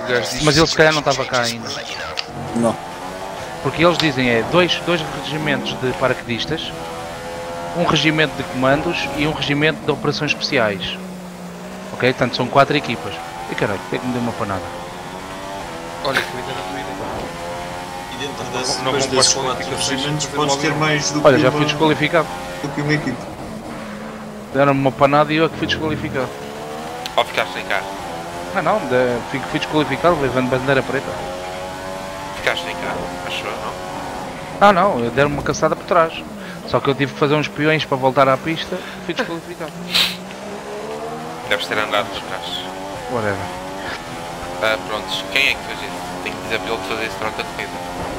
Mas ele se calhar não estava cá ainda. Não. Porque eles dizem dois regimentos de paraquedistas, um regimento de comandos e um regimento de operações especiais. Ok? Portanto são 4 equipas. E caralho, por que é que me deu uma panada? Olha, que eu ainda não estou E dentro desses 4 regimentos podes ter mais do que Olha, já fui desqualificado. do que uma equipe. Deram-me uma panada e eu é que fui desqualificado. Ou ficaste sem carro? Não, fui desqualificado levando bandeira preta. Ficaste sem carro, acho eu, não? Não, deram-me uma caçada por trás. Só que eu tive que fazer uns peões para voltar à pista, fui desqualificado. Deves ter andado para trás. Whatever. Prontos, quem é que fez isso? Tenho que dizer para ele fazer isso durante a corrida.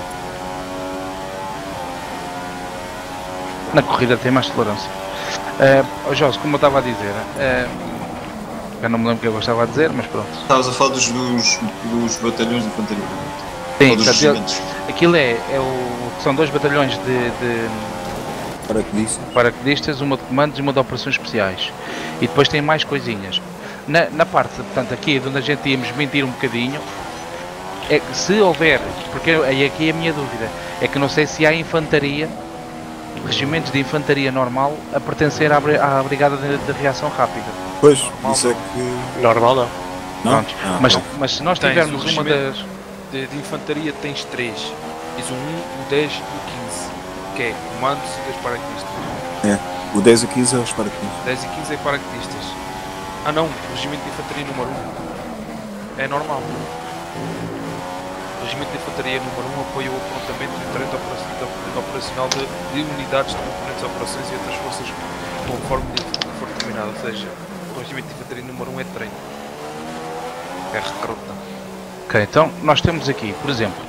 Na corrida tem mais tolerância. Jorge, como eu estava a dizer, eu não me lembro o que eu gostava de dizer, mas pronto. Estavas a falar dos batalhões de infantaria. Sim, Ou dos regimentos. aquilo são 2 batalhões de paraquedistas, uma de comandos e uma de operações especiais. E depois tem mais coisinhas. Na parte, portanto, aqui onde a gente íamos mentir um bocadinho, é que se houver, porque aqui é a minha dúvida, é que não sei se há infantaria, regimentos de infantaria normal a pertencer à brigada de reação rápida. Pois, normal, isso é que... Normal não. Não? Mas se nós tivermos uma das... De infantaria tens 3. Tens o 1, o 10 e o 15. Que é comandos e 2 paraquedistas. O 10 e o 15 é os paraquedistas. 10 e 15 é paraquedistas. Não, o regimento de infantaria número 1 é normal. O regimento de infantaria número 1 apoia o aprontamento e o treino operacional de unidades de componentes de operações e outras forças conforme for determinado. Ou seja, o regimento de infantaria número 1 é treino. É recruta. Ok, então nós temos aqui, por exemplo,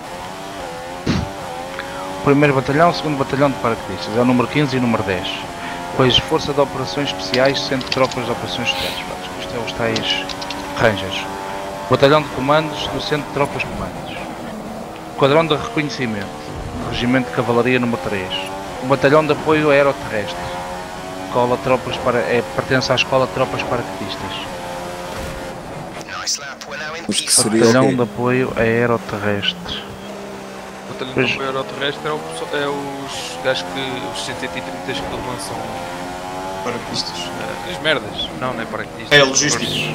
o primeiro batalhão, o segundo batalhão de paraquedistas, é o número 15 e o número 10. Depois Força de Operações Especiais, Centro de Tropas de Operações Especiais. Isto é os tais Rangers. Batalhão de Comandos do Centro de Tropas de Comandos. Quadrão de Reconhecimento, Regimento de Cavalaria número 3. O Batalhão de Apoio Aeroterrestre. Pertence à Escola de Tropas Paraquedistas. Batalhão de Apoio Aeroterrestre. O batalhão de apoio aeroterrestre é os gajos os 130 que lançam Paraquedistas. as merdas. Não é paraquedistas. É logísticos.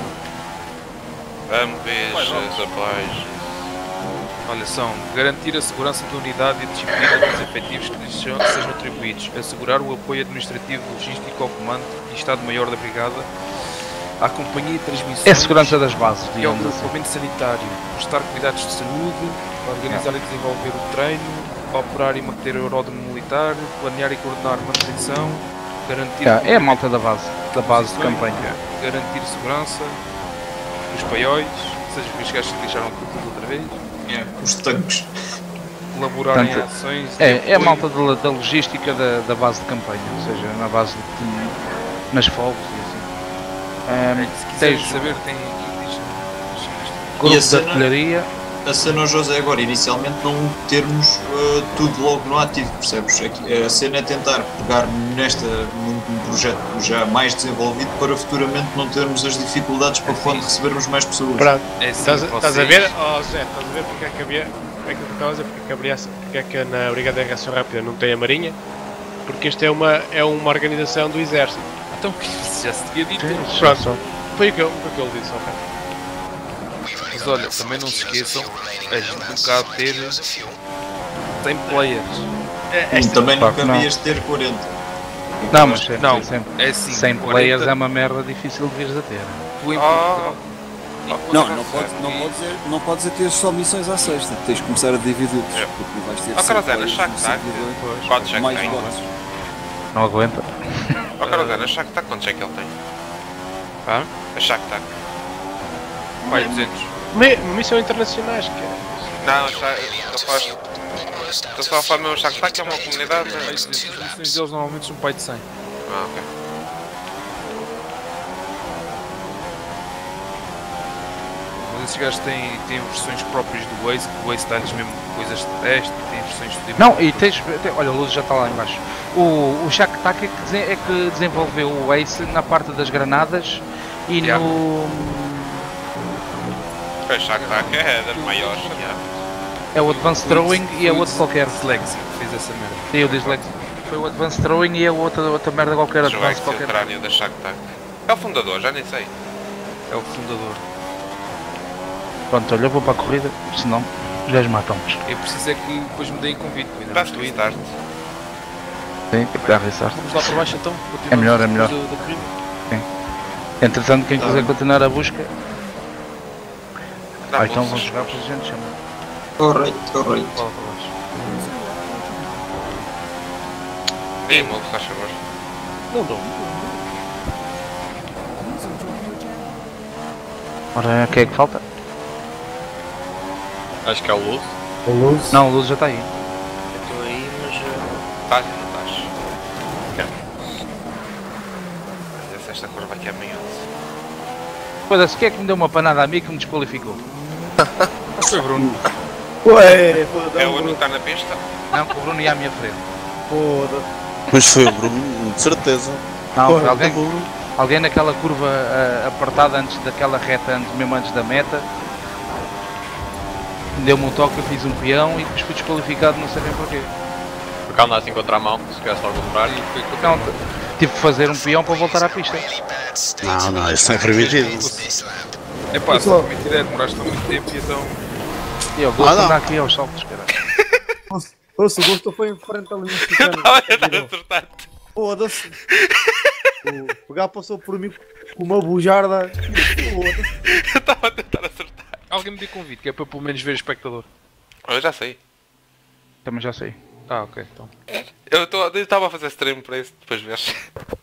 MPs, apoios. Olha, são garantir a segurança da unidade e a disciplina dos efetivos que lhes sejam atribuídos, assegurar o apoio administrativo e logístico ao comando e Estado-Maior da Brigada, à companhia de transmissões... É a segurança das bases, e ao digamos assim. grupamento sanitário, prestar cuidados de saúde, organizar e desenvolver o treino, operar e manter o aeródromo militar, planear e coordenar a manutenção, garantir... É a malta da base de campanha. Garantir segurança, os paióis, ou seja, os gajos que deixaram tudo outra vez. Os tanques. Elaborarem Portanto, ações... É a malta da logística da base de campanha, ou seja, na base nas fogos e assim. Se quiserem saber, tem aqui grupo de artilharia. A cena, José, agora, inicialmente não termos tudo logo no ativo, percebes? A cena é tentar pegar num projeto já mais desenvolvido para futuramente não termos as dificuldades para quando recebermos mais pessoas. Pronto, É assim, estás a ver, Zé, estás a ver porque é que havia, é que tu estavas a dizer, porque é que na Brigada de Reação Rápida não tem a Marinha? Porque isto é uma organização do Exército. Então, já se tinha dito. Pronto, foi o que ele disse, ok. Mas olha, também não se esqueçam, a gente nunca há de ter 100 players. Também nunca havias de ter 40. Não, mas Não, sempre. é assim, 100 40. players é uma merda difícil de vires a ter. Tu em Portugal. Não podes ter só missões à sexta. Tens de começar a dividi-los. Porque vais ter Carolina, Shakhtar, quantos é que mais tem? bots. Não aguenta. Carolina, Shakhtar, quantos é que ele tem? A Shakhtar. Pai, 200. Missões internacionais, que é. Não, estou só a falar mesmo Shakhtar, que é uma comunidade. As missões deles normalmente são pai de 100. Ok. Mas esses gajos têm versões próprias do Waze, que o Waze dá-lhes mesmo coisas de teste, tem versões de... Não, e olha, o Luz já está lá em baixo. O Shakhtar é que desenvolveu o Ace na parte das granadas e no... A Shark Tank é das maiores que há. É o Advanced Throwing e é outro qualquer. Dyslexia que fez essa merda. Sim, o Dyslexia. Foi o Advanced Throwing e é outra merda qualquer. João Advanced qualquer. Crânio da Shark Tank. É o fundador, já nem sei. É o fundador. Pronto, olha, eu vou para a corrida, senão já os matam-nos. Eu preciso é que depois me deem convite. Ainda não Dá-se estou indo. restart. Sim, tem que dar restart. Vamos lá para baixo então. É melhor, é melhor. Da corrida. Entretanto, quem quiser continuar a busca, Dá então vamos bolsas. jogar para a gente chama. Correto. Fala para baixo. Dê-me, se faz favor. Não dou. Ora, quem é que falta? Acho que é o Luz. Não, o Luz já está aí. Estou aí, mas. Estás ou não estás? Mas esta curva aqui é meio. Foda-se, quem é que me deu uma panada a mim que me desqualificou? Foi Bruno. Ué, É o único que está na pista? Não, que o Bruno ia à minha frente. foda-se. Mas foi o Bruno, de certeza. Não, Porra, alguém, tá bom. alguém naquela curva apertada antes daquela reta, mesmo antes da meta, deu-me um toque, eu fiz um peão e depois fui desqualificado, não sei bem porquê. Porque andaste em contramão, se tivesse logo contrário. Não, tive que fazer um peão para voltar à pista. Não, isso não é permitido. É pá, se não mentira, é demoraste há muito tempo e então. E eu gosto de não. andar aqui aos saltos, caralho. Ouça, o gosto foi em frente ali no Estava a tentar acertar-te. Foda-se. O gajo passou por mim com uma bujarda. Foda-se. Eu estava a tentar acertar. Alguém me dê convite, que é para pelo menos ver o espectador. Eu já sei. Também já sei. Ah, ok, então. Eu estava a fazer stream para isso, depois vês.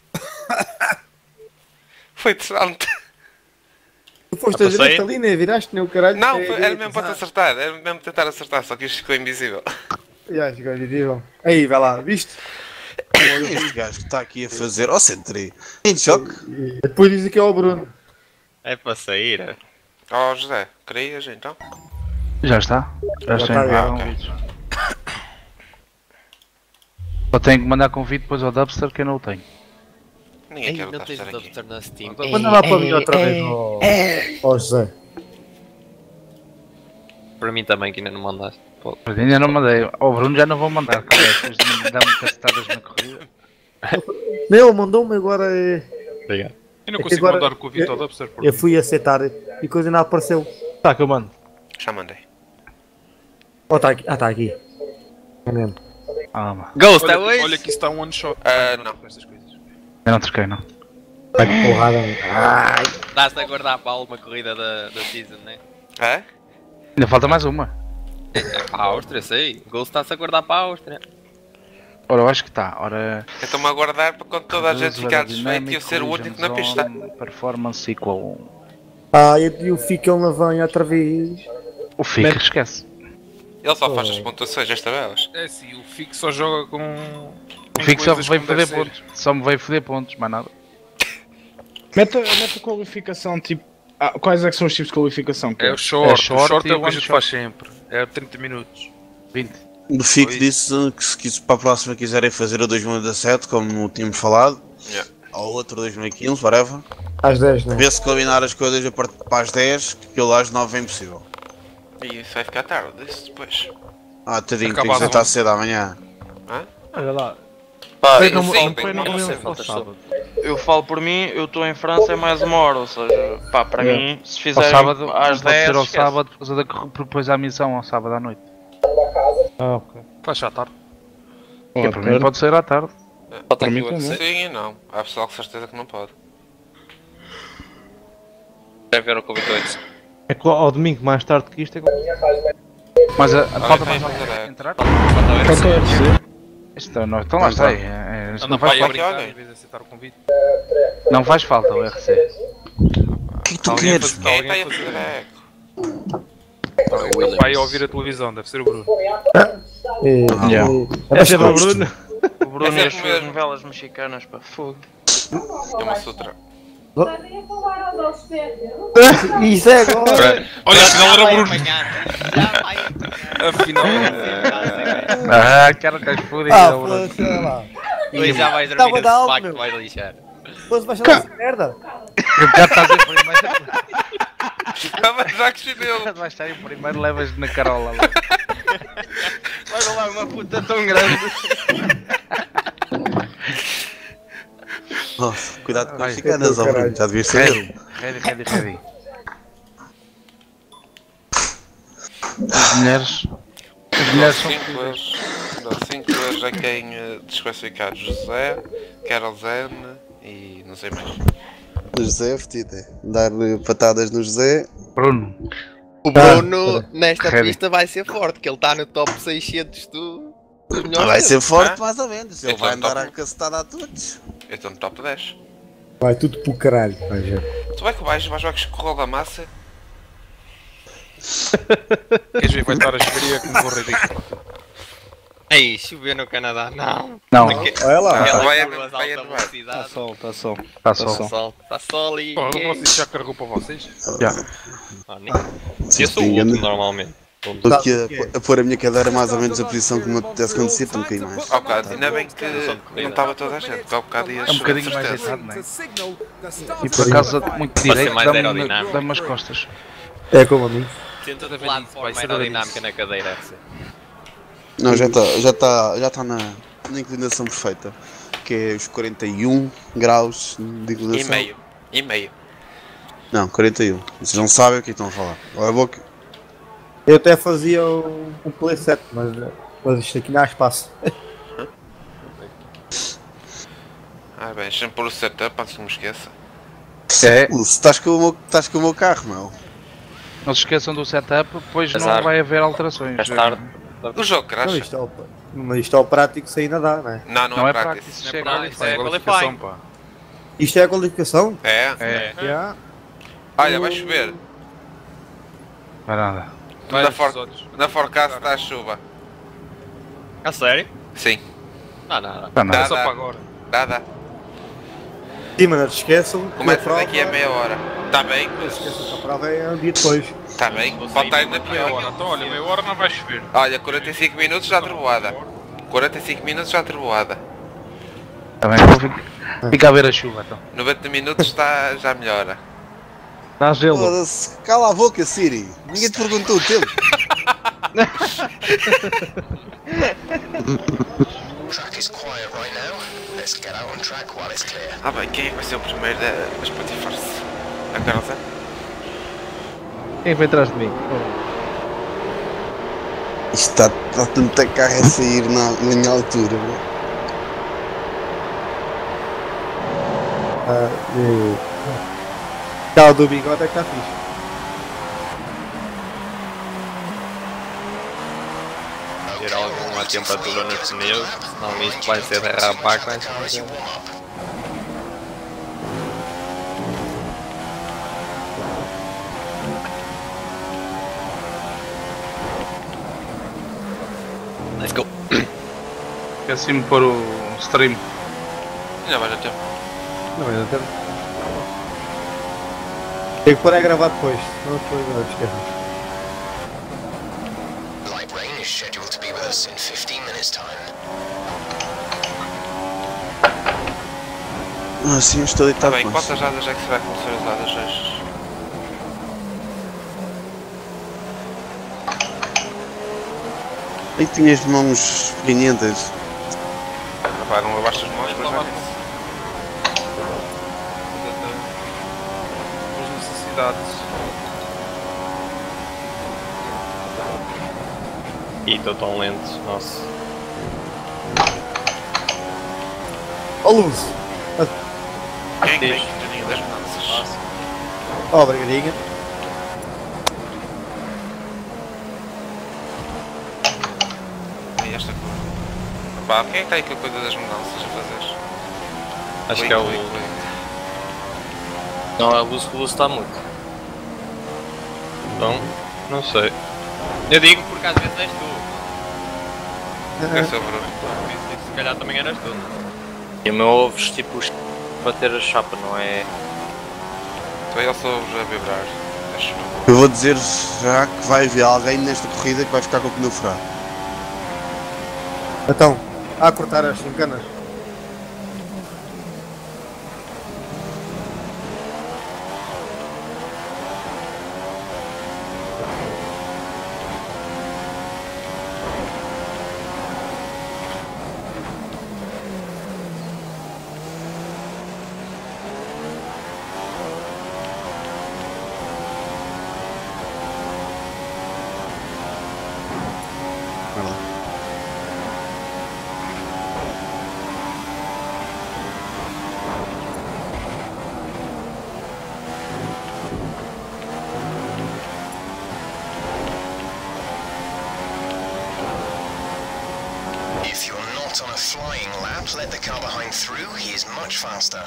Foi interessante. Tu foste a direita ali, né? Viraste, né? O caralho. Não, era mesmo para te acertar, era mesmo tentar acertar, só que isto ficou invisível. Já, chegou invisível. Aí, vai lá, viste? Este gajo que está aqui a fazer, ó Sentry, em choque. E depois dizem que é o Bruno. É para sair. É? Oh José, querias então? Já está. Já está está, enviado ok. convites. Só tenho que mandar convite depois ao Dubster que eu não o tenho. Ninguém quer Não o tens Dubster o aqui. Dubster na Steam. Manda lá para mim outra vez, ó José. Para mim também, que ainda não mandaste. Pô. Mas ainda não mandei. Ao Bruno já não vou mandar, cara. Depois de me dar-me cacetadas na corrida. Não, mandou-me agora. Obrigado. Eu não É que consigo agora- mandar o convite ao Dubster. por Eu fui aceitar e coisa não apareceu. Tá, que eu mando. Já mandei. Oh, tá aqui. Ah, tá aqui. É mesmo. Ah, mano. Ghost, é Olha, hoje? olha que isso está um one shot. Não. Com estas coisas. Eu não troquei, não. Vai que porrada. Dás-te a guardar para a última corrida da season, né? É? Ainda falta mais uma. É para a Áustria, sei. O Ghost está-se a guardar para a Áustria. Ora, eu acho que está. Ora. Eu estou-me a guardar para quando toda a gente ficar desfeita e eu ser o Collision último na pista. Zone, Performance equal 1. Ah, e o Fica ele vem outra vez. O Fica, esquece. Ele só faz as pontuações das tabelas. É sim, o Fico só joga com. O Fica só me coisas veio como foder deve ser. pontos. Só me veio foder pontos, mais nada. Mete a qualificação, tipo. Quais é que são os tipos de qualificação? É o short, É short o short e é o o que a one gente shot. faz sempre. É 30 minutos. 20. O FIC disse que se para a próxima quiserem fazer a 2017, como tínhamos falado, Yeah. ou outro 2015, whatever, Às 10, né? vê-se combinar as coisas a partir para as 10, que eu às 9 é impossível. E isso vai ficar tarde, isso depois. Ah, tadinho, Acabado, tenho que jantar não? cedo amanhã. Olha lá. Pá, Foi eu no- sim, foi no não sei. momento ao sábado. Eu falo por mim, eu estou em França é mais uma hora, ou seja, pá, para mim, se Ao fizerem sábado, às não pode 10, ser ao esquece. sábado por causa da porque depois há missão ao sábado à noite. Ah, ok. Faz já tarde. Que para mim pode ser à tarde. Falta aqui mim o também. UFC. Sim e não. Há pessoal com certeza que não pode. Quer ver o convite hoje? É que ao domingo, mais tarde que isto, é Mas falta tem mais que fazer, alguém é. entrar? Falta ver. Isto não, então lá está. Isto Anda não para faz aí a falta. brincar olha. em vez de aceitar o convite. Não faz falta o RC. O que é que tu Alguém queres? faz- Quem alguém está a fazer- fazer O meu pai a ouvir a televisão, deve ser o Bruno. É ser o Bruno. O Bruno e É as sempre suas mesmo. novelas mexicanas, pá, fogo. É uma sutra. Isso é agora. Olha, afinal era o Bruno. Já vai. Afinal, Quero que as fodem. Ah, foda-se, olha lá. Hoje já vais Estava dormir da nesse alma, facto, meu. vais lixar. Foda-se, vai chamar essa merda. Já estás em primeiro. Mas já que chinelo. Vais estar em primeiro, levas na carola lá. Olha lá, uma puta tão grande. Nossa, cuidado com Vai. as chicanas, ó, Bruno, já devias saber. Ready. As mulheres são... 5 players a quem desclassificar José, Carol Zen e não sei mais. José, Petite. Dar patadas no José. Bruno. O Bruno nesta Ready. pista vai ser forte, que ele está no top 600 dos melhores. Vai ser forte, Ah? mais ou menos. Ele Então, vai andar top. a cacetada a todos. Eu estou no top 10. Vai tudo pro caralho, vai já. Tu é que vais jogos com o da massa? Queres ver? Vai estar a chover e é como vou ridículo. Ei, chover no Canadá, não. Não. Olha lá. Aquelas vai curvas vai alta anuar. velocidade. Tá sol. Está só. Está sol e... Porra, vocês já carregou para vocês? Já. Se Eu sou o me engano, último normalmente. estou aqui a pôr a minha cadeira mais ou menos na posição que me apetece quando sinto um bocadinho mais. Ao bocado, ainda bem que não estava toda a gente, porque ao bocado ia É um chover de bocadinho mais certeza. deitado, não é? E por acaso, muito direito, mais dá-me aerodinâmico. dá-me as costas. É como a mim. Tenta de Vai plataforma ser aerodinâmica na cadeira. Não, já está na inclinação perfeita. Que é os 41 graus de inclinação. E meio. Não, 41. Vocês não sabem o que estão a falar. Olha a boca. Eu até fazia um play set, mas isto aqui não há espaço. Ah bem, deixa-me pôr o setup antes que me esqueça. É, Se estás com o meu carro, meu. não se esqueçam do setup, depois não Azar. vai haver alterações. Mais tarde. O jogo Não, cracha. mas isto ao prático isso ainda dá, não é? Não Não é é prático. prático, Não chega é ali. prático, é qualifying. qualificação, pá. Isto é a qualificação? É. Já. Olha, vai chover. Não é nada. Vai Na aos for- olhos. Na forecast está a chuva. A sério? Sim. Não, nada. Está nada. É só para agora. Dá. Sim, mas não se esqueçam que a Começa prova... daqui a meia hora. Está bem? Não se esqueçam que a prova é um dia depois. Está bem. Pode estar ainda Meia pior. hora. Então olha, meia hora não vai chover. Olha, 45 minutos já trevoada. 45 minutos já trevoada. Está bem, fica a ver a chuva então. 90 minutos está, já melhora. Está gelo. Foda-se, cala a boca, Siri. Ninguém te perguntou o tempo. Ah bem, quem é que vai ser o primeiro das Spotify-se? A Carolza? Quem foi atrás de mim? Isto está tanta carro a sair na minha altura, meu. Aquela do bigode é que está fixe. Ter alguma temperatura nos pneus, senão isto vai ser derrapar, vai ser. Let's go. Esqueci-me de pôr o stream. Ainda mais a tempo. Não, ainda tem. Tem que pôr a gravar depois. Não depois não esquece. Ah, sim, estou Está deitado bem, com quantas jadas é que será que vão ser usadas hoje? Aí tinhas mãos pequeninas. Rapaz, não lavaste as mãos, mas já disse. As necessidades. E estou tão lento, nossa. Ó luz! Quem é que tem que das mudanças? Ó, brigadinha. E esta coisa. Pá, quem é que está aí com a coisa das mudanças a fazer? Acho que é o. Clique. Não, a luz está muito. Então, não sei. Eu digo porque às vezes és tu. É sobre o... Se calhar também eras tu. E o meu ouves tipo bater a chapa, não é? Então ele só a vibrar. Acho. Eu vou dizer já que vai haver alguém nesta corrida que vai ficar com o pneu furado. Então, a cortar as encanas. Merda. If you're not on a flying lap, let the car behind through. He is much faster.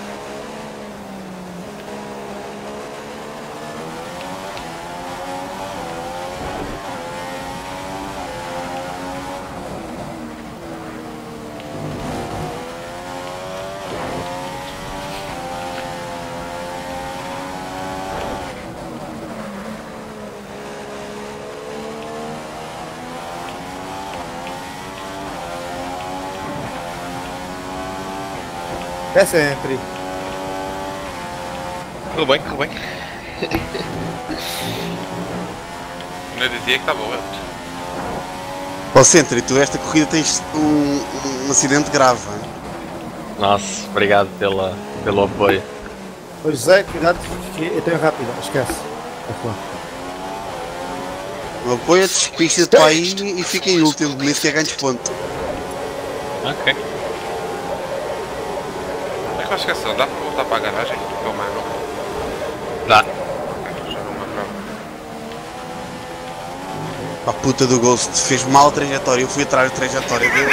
É sempre. Tudo bem, tudo bem. Não dizia que estava outro. Ó Sentry, tu esta corrida tens um acidente grave, hein? Nossa, obrigado pelo apoio. Ô José, cuidado que eu tenho rápido, esquece. Apoia-te, pista-te para aí e fica em último, nem sequer ganhas ponto. Ok. É que eu esqueci, dá para voltar para a garagem? Ou mais não? Dá. Já não me lembrava. A puta do Ghost fez mal a trajetória, eu fui atrás da trajetória dele.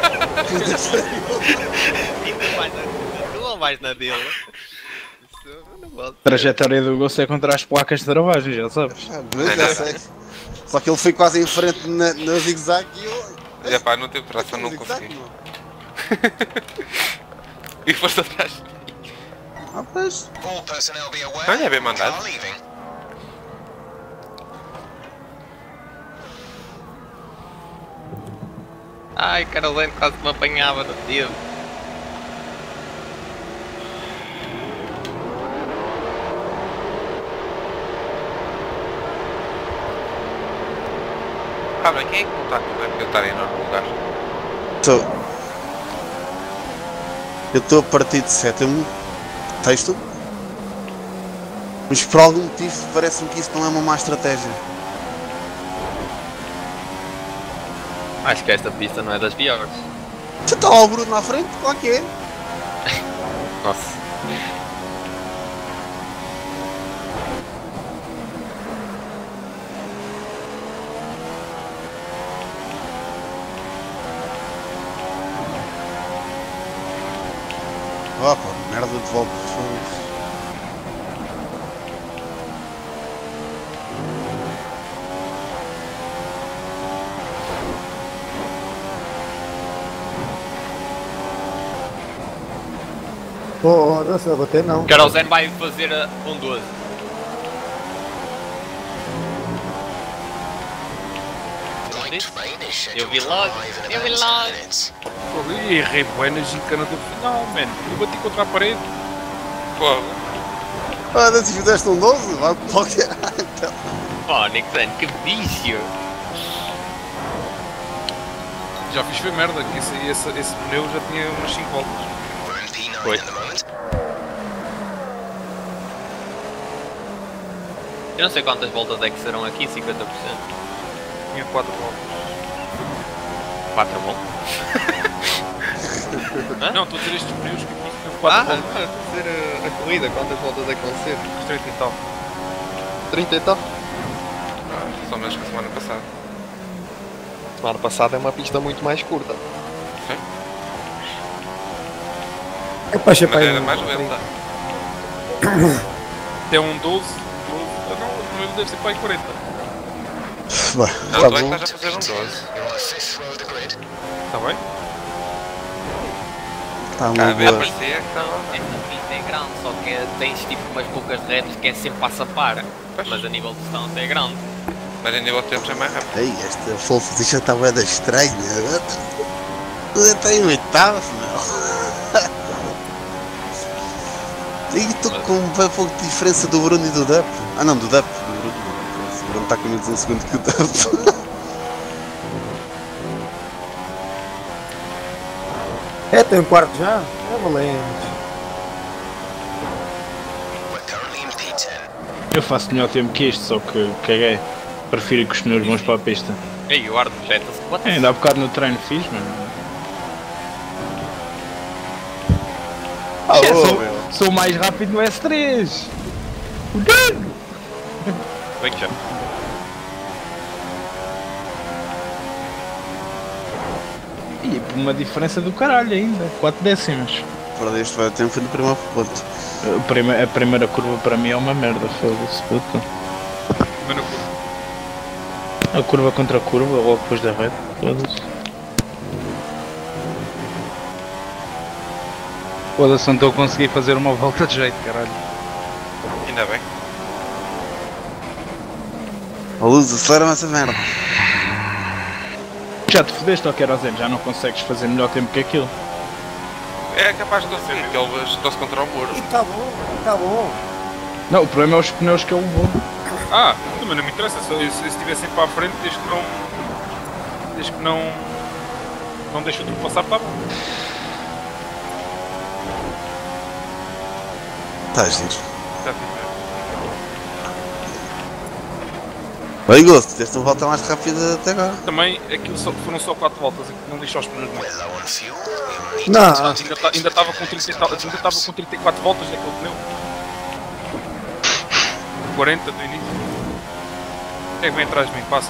Tu não vais na dele. A trajetória do Ghost é contra as placas de travagem, já sabes. Já sei. Só que ele foi quase em frente na zigue-zague e eu... Já pá, não teve tração, não consegui. E foste atrás. Ah, pois. Olha, é bem mandado. Ai, Carolina quase me apanhava no dedo. Ah, bem, quem é que não está com ele estar em nono lugar? Eu estou a partir de sétimo texto, mas por algum motivo parece-me que isso não é uma má estratégia. Acho que esta pista não é das piores. Está lá o Bruno na frente, claro que é. Nossa. Opa, merda de volta. Não sei bater não. Carol Zen vai fazer um 12. Eu vi logo. E errei bem na gincana do final, mano. Eu bati contra a parede. Pô. Olha, se fizeste um 12, vai para qualquer. Oh, Nixon, que vício! Já fiz foi merda, que esse pneu já tinha umas 5 voltas. Foi. Eu não sei quantas voltas é que serão aqui, 50%. Tinha 4 voltas. 4 voltas? Não, estou a dizer estes pneus que tinham 4 voltas. Não, estou a dizer a corrida, quantas voltas é que vão ser? 30 e tal. 30 e tal? Só menos que a semana passada. Semana passada é uma pista muito mais curta. Sim. Mas era mais lenta. Tem um 12, não, o primeiro deve ser para aí 40. Não, tu é que estás a fazer um 12. Está bem? Está Está a ver, boa. parecia que estava. Esta pista é grande, só que tens tipo umas poucas retas que é sempre passo a par. Mas a nível de distância é grande. Mas a nível de tempo é mais rápido. Ei, esta Wolfzicha está bem estranha. Está em oitavo, meu. E estou com bem pouco de diferença do Bruno e do Dup. Ah não, do Dup. O Bruno está com menos um segundo que o Dup. É, tem um quarto já? É valente. Eu faço melhor tempo que isto, só que caguei. Prefiro que os pneus bons para a pista. Ei, o ar projeta-se. Ainda há bocado no treino fiz, mano. Sou mais rápido no S3. O Gago! Vem já. E por uma diferença do caralho ainda. 4 décimas. Para este vai tempo foi no primeiro ponto. A primeira curva para mim é uma merda, foda-se, puta. A curva contra a curva, logo depois da reta, foda-se. Foda-se, não estou a conseguir fazer uma volta de jeito, caralho. Ainda bem. A luz, acelera-me essa merda. Já te fodeste ao querosene, já não consegues fazer melhor tempo que aquilo. É capaz de conseguir, que ele estou-se contra o muro. Tá bom, tá bom. Não, o problema é os pneus que ele levou. Mas não me interessa, se estivessem para a frente, desde que não deixe ultrapassar, está bom. Tá giro. Está fixe. Bem, Ghost, deste uma volta mais rápida até agora. Também, aquilo foram só 4 voltas, não deixou os pneus muito. Não. Ainda estava com 34 voltas naquele pneu. 40 do início. Quem é que vem atrás de mim? Passa.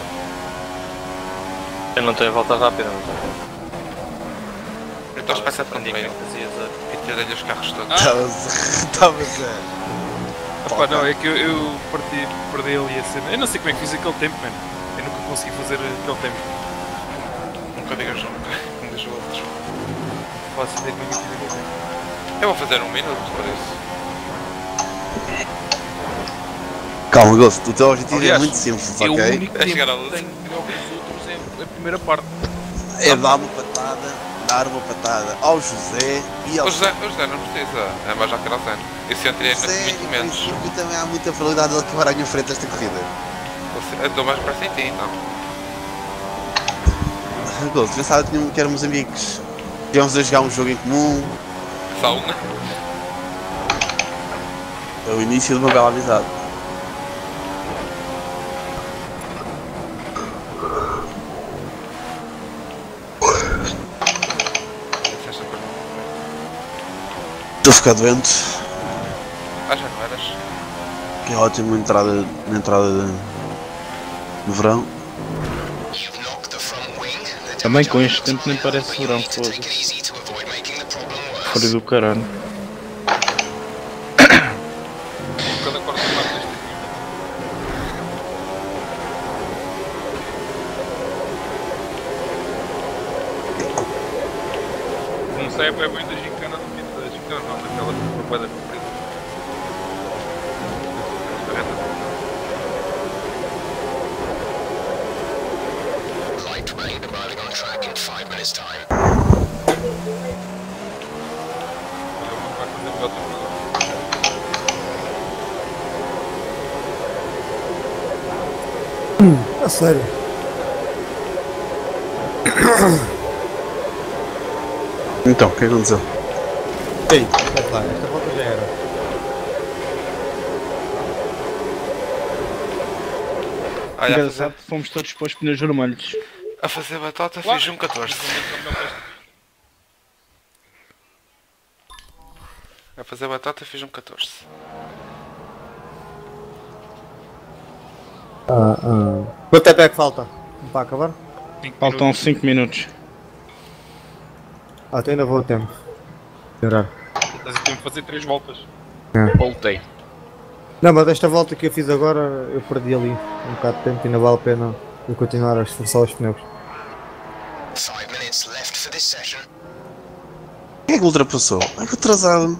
Eu não tenho volta rápida, não tenho. Eu estou a esperar para onde e tirei-lhe os carros todos. Estavas a... Opa, não, é que eu perdi ali a cena. Eu não sei como é que fiz aquele tempo, mano. Eu nunca consegui fazer aquele tempo. Nunca digas nunca, como diz o outro. Faço ideia como é que fiz aquele tempo. Eu vou fazer 1 minuto, por isso. Calma, Ghost, o teu objetivo Aliás, é muito simples, o ok? único tempo que tenho melhor que os outros é a primeira parte. É dar uma patada ao José e ao... O José não precisa, é mais já que era o Zé. Isso eu tirei muito menos. Porque também há muita probabilidade de ele acabar à minha frente esta corrida. Eu dou mais para em ti, não? Ghost, pensava que éramos amigos. Íamos a jogar um jogo em comum. Só um? É o início de uma bela amizade. Estou a ficar doente. Já não eras? Que é ótimo na entrada de verão. Também com este tempo nem parece verão, foda-se. Frio do caralho. Cada quarto de parte deste aqui. Não sei, é bem da gincana do tipo da gincana, não, daquela propaganda comprida. Light rain arriving on track in 5 minutes time. A sério. Então, o que aconteceu? Ei, espera lá, esta volta já era. Engraçado, fomos todos para os pneus vermelhos. A fazer batata fiz um 14. A fazer batata fiz um 14. Quanto tempo é que falta? Para acabar? Faltam 5 minutos. Então ainda vou a tempo. Melhorar. Estás a tempo de fazer 3 voltas. Voltei. Não, mas esta volta que eu fiz agora, eu perdi ali um bocado de tempo e ainda vale a pena eu continuar a esforçar os pneus. 5 minutes left for this session. Quem é que ultrapassou? Ai, que atrasado.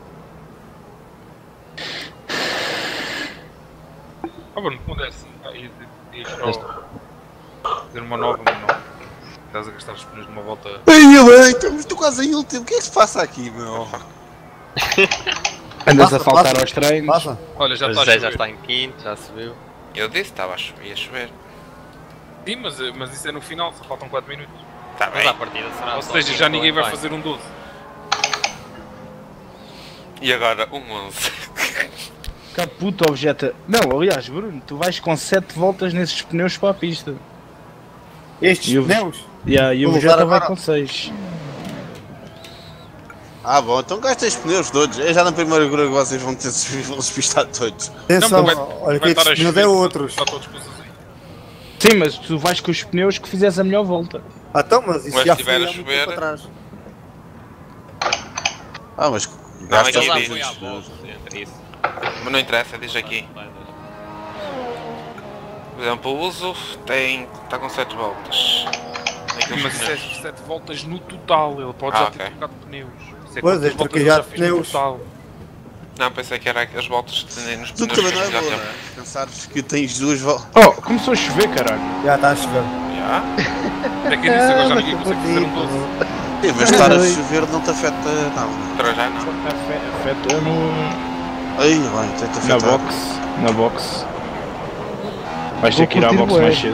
Bruno, quando é assim, e fazer uma nova, mas não. Estás a gastar os pneus numa volta. Ai, bem, estou quase em último. O que é que se passa aqui, meu? Andas a faltar aos treinos. Passa. Olha, já O está a José chover. já está em quinto, já se viu. Eu disse que ia chover. Sim, mas isso é no final, só faltam 4 minutos. Tá Mas bem. à partida será Ou só seja, quinto já ninguém vai bem. fazer um 12. E agora um 11. Caputo objeta. Não, aliás, Bruno, tu vais com 7 voltas nesses pneus para a pista. Estes pneus? E o Jetta vai com 6. Ah bom, então gastem os pneus todos. É já na primeira curva que vocês vão ter vão despistar todos. Atenção, olha que estes pneus é outros. Sim, mas tu vais com os pneus que fizeres a melhor volta. Ah, então, mas isso Mas já se tiver foi a há muito chover- tempo atrás. Ah, mas Não, gastem aquilo os foi à pneus. Mas não interessa, diz aqui. Por exemplo, o uso está com 7 voltas. Aqueles Mas isso pneus. é 7 voltas no total, ele pode já ter ok. trocado pneus. Isso é Pois, quantas é, porque voltas já ele fez no pneus. total. Não, pensei que era as voltas que têm nos Tu pneus. também não é que já boa, tem. não é? Pensares que tens duas voltas. Oh, começou a chover, caralho. Já está a chover. Já? É que eu disse, agora já ninguém consegue fazer um 12. Sim, mas estar a chover não te afeta nada. Para já não. Afetou no... Aí, bem, tem-te Na afetar. box. Na box. Vais ter que ir à box mais cedo.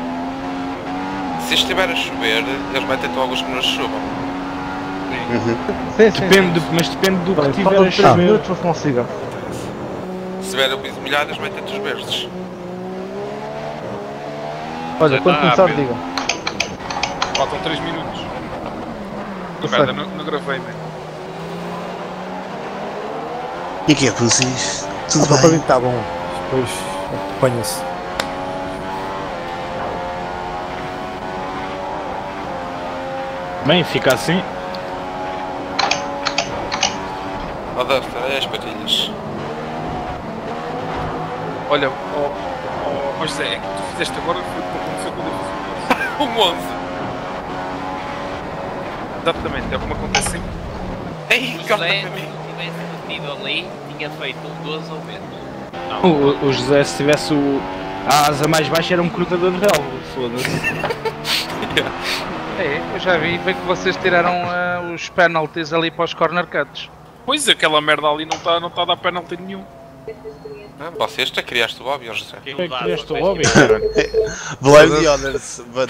Se estiver a chover, eles metem logo os pneus de chuva. Mas depende do que tiver a chover. Se estiver o piso molhado, eles metem-te os verdes. Olha, quando começar, diga. Faltam 3 minutos. Merda, não gravei, né? E o que é que vocês? Tudo Para bem? mim está bom. Depois apanha-se. Bem, fica assim. Ó Duster, é as patilhas. Olha, José, é que tu fizeste agora foi o que aconteceu quando eu fiz um 11. Exatamente, é como acontece sempre. Ei, O José, se tivesse metido ali, tinha feito um 12 ou menos. O José, se tivesse a asa mais baixa, era um cruzador de relva. Foda-se. É, eu já vi, bem que vocês tiraram os penalties ali para os corner cuts. Pois, aquela merda ali não está a dar penalty nenhum. Ah, vocês te criaste o Bobby, José. Criaste o hobby, cara. Blame the others, but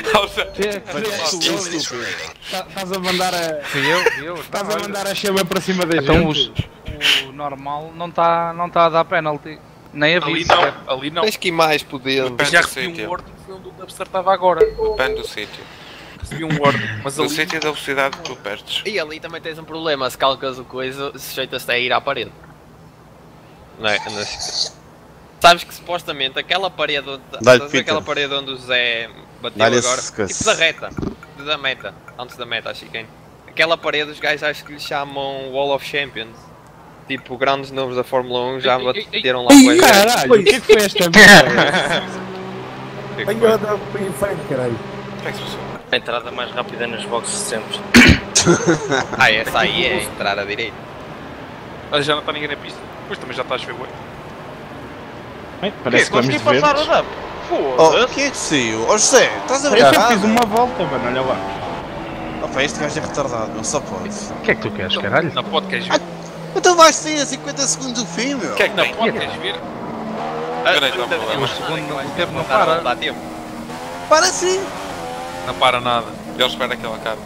Estás a mandar a... Fui eu. Estás a mandar a chama para cima da Então gente. o normal não está a dar penalty. Nem aviso. Ali não. Tens que ir mais por dentro. Mas já recebi um wording que foi onde o Dubster estava agora. Depende do sítio. Recebi um wording, mas Do ali... sítio e da velocidade que tu perdes. E ali também tens um problema, se calcas o coisa, sujeitas-te a ir à parede. Não é? Sabes que supostamente aquela parede onde, Dá-lhe estás a ver aquela Peter. parede onde o Zé bateu Dá-lhe agora? esse coisa. Tipo da reta, da meta, antes da meta, acho que é. Aquela parede os gajos acho que lhe chamam Wall of Champions. Tipo, grandes nomes da Fórmula 1 já bateram lá com essa. Caralho, o que é que foi esta merda? Apanhou para em frente, caralho. O que é que se passou? A entrada mais rápida nas boxes sempre. Ah, essa aí é entrar à direita. Ah, já não está ninguém na pista. Pois também já está a chover bué. Bem, parece que vamos de Consegui passar o verdes. DAP. Oh, Foda-se. quem é que saiu? Oh José, estás a Eu brincar? sempre fiz uma volta, mano, olha lá. Opa, este gajo é retardado, não só pode. O que é que tu queres, caralho? Não pode, queres ver? Então vais sair a 50 segundos do fim, meu. O que é que Não tem? pode, queres ver? Peraí, não há problema. O segundo tempo não Não para. dá tempo. Para sim. Não para nada. Ele espera que ele acabe.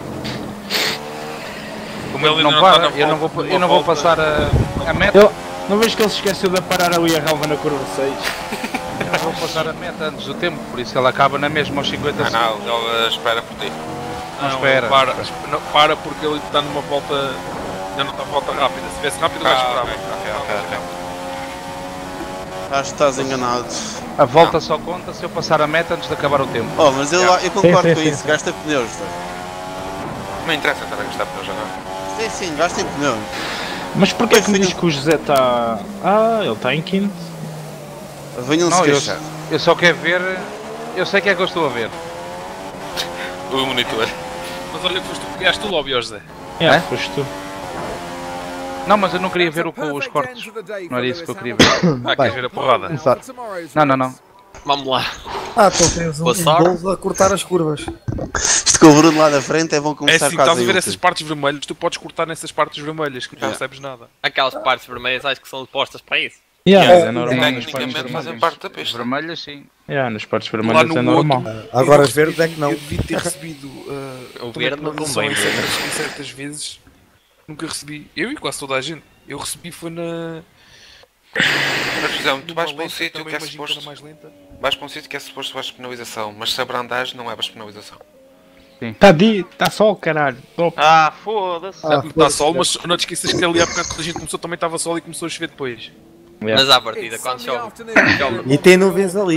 Como ele ainda Não está para, na eu não volta, vou numa volta- passar a meta. Eu não vejo que ele se esqueceu de parar ali a relva na curva 6. Eu não vou passar a meta antes do tempo, por isso ele acaba na mesma aos 50 Ah segundos. não, ele espera por ti. Não espera. Para porque ele está numa volta. Ainda não está a volta rápida. Se tivesse rápido, o gajo esperava. Ok. Acho que estás enganado. A volta só conta se eu passar a meta antes de acabar o tempo. Oh, mas eu concordo Sim, com sim, isso, sim. gasta pneus, tá? Não me interessa estar a gastar pneus agora. Sim, gasta em pneus. Mas porquê que me Pois, diz que o José está... Ah, ele está em quinto. Venham-se Não, queixar. eu só quero ver. Eu sei o que é que eu estou a ver. O monitor. Mas olha que foste tu que criaste o lobby, ó José. É, É? foste tu. Não, mas eu não queria ver os cortes. Não era isso que eu queria ver. Ah, queres ver a porrada? Não. Vamos lá. Ah, então tens um Boa sorte. 12 a cortar as curvas. Isto com o Bruno lá na frente é bom É começar assim, quase estás a ver último. essas partes vermelhas, tu podes cortar nessas partes vermelhas que não percebes nada. Aquelas partes vermelhas acho que são postas para isso. É normal. Nas partes Tecnicamente fazem vermelhas. parte da As pista. vermelhas, sim. Nas partes Lá vermelhas no é normal. Agora as verdes é que não. Eu devia ter recebido O verde não convém. em certas vezes. Nunca recebi. Eu e quase toda a gente. Eu recebi foi na. Mas, por exemplo, tu vais numa para um lenta, sítio também que é imagino que era suposto. mais lenta. Vais para um sítio que é suposto vais penalização, mas se abrandares não é para penalização. Tá sol, caralho. Top. Ah, foda-se. Está sol, mas não te esqueças que ali há bocado quando a gente começou também estava sol e começou a chover depois. Mas à partida, quando chove. E tem nuvens ali.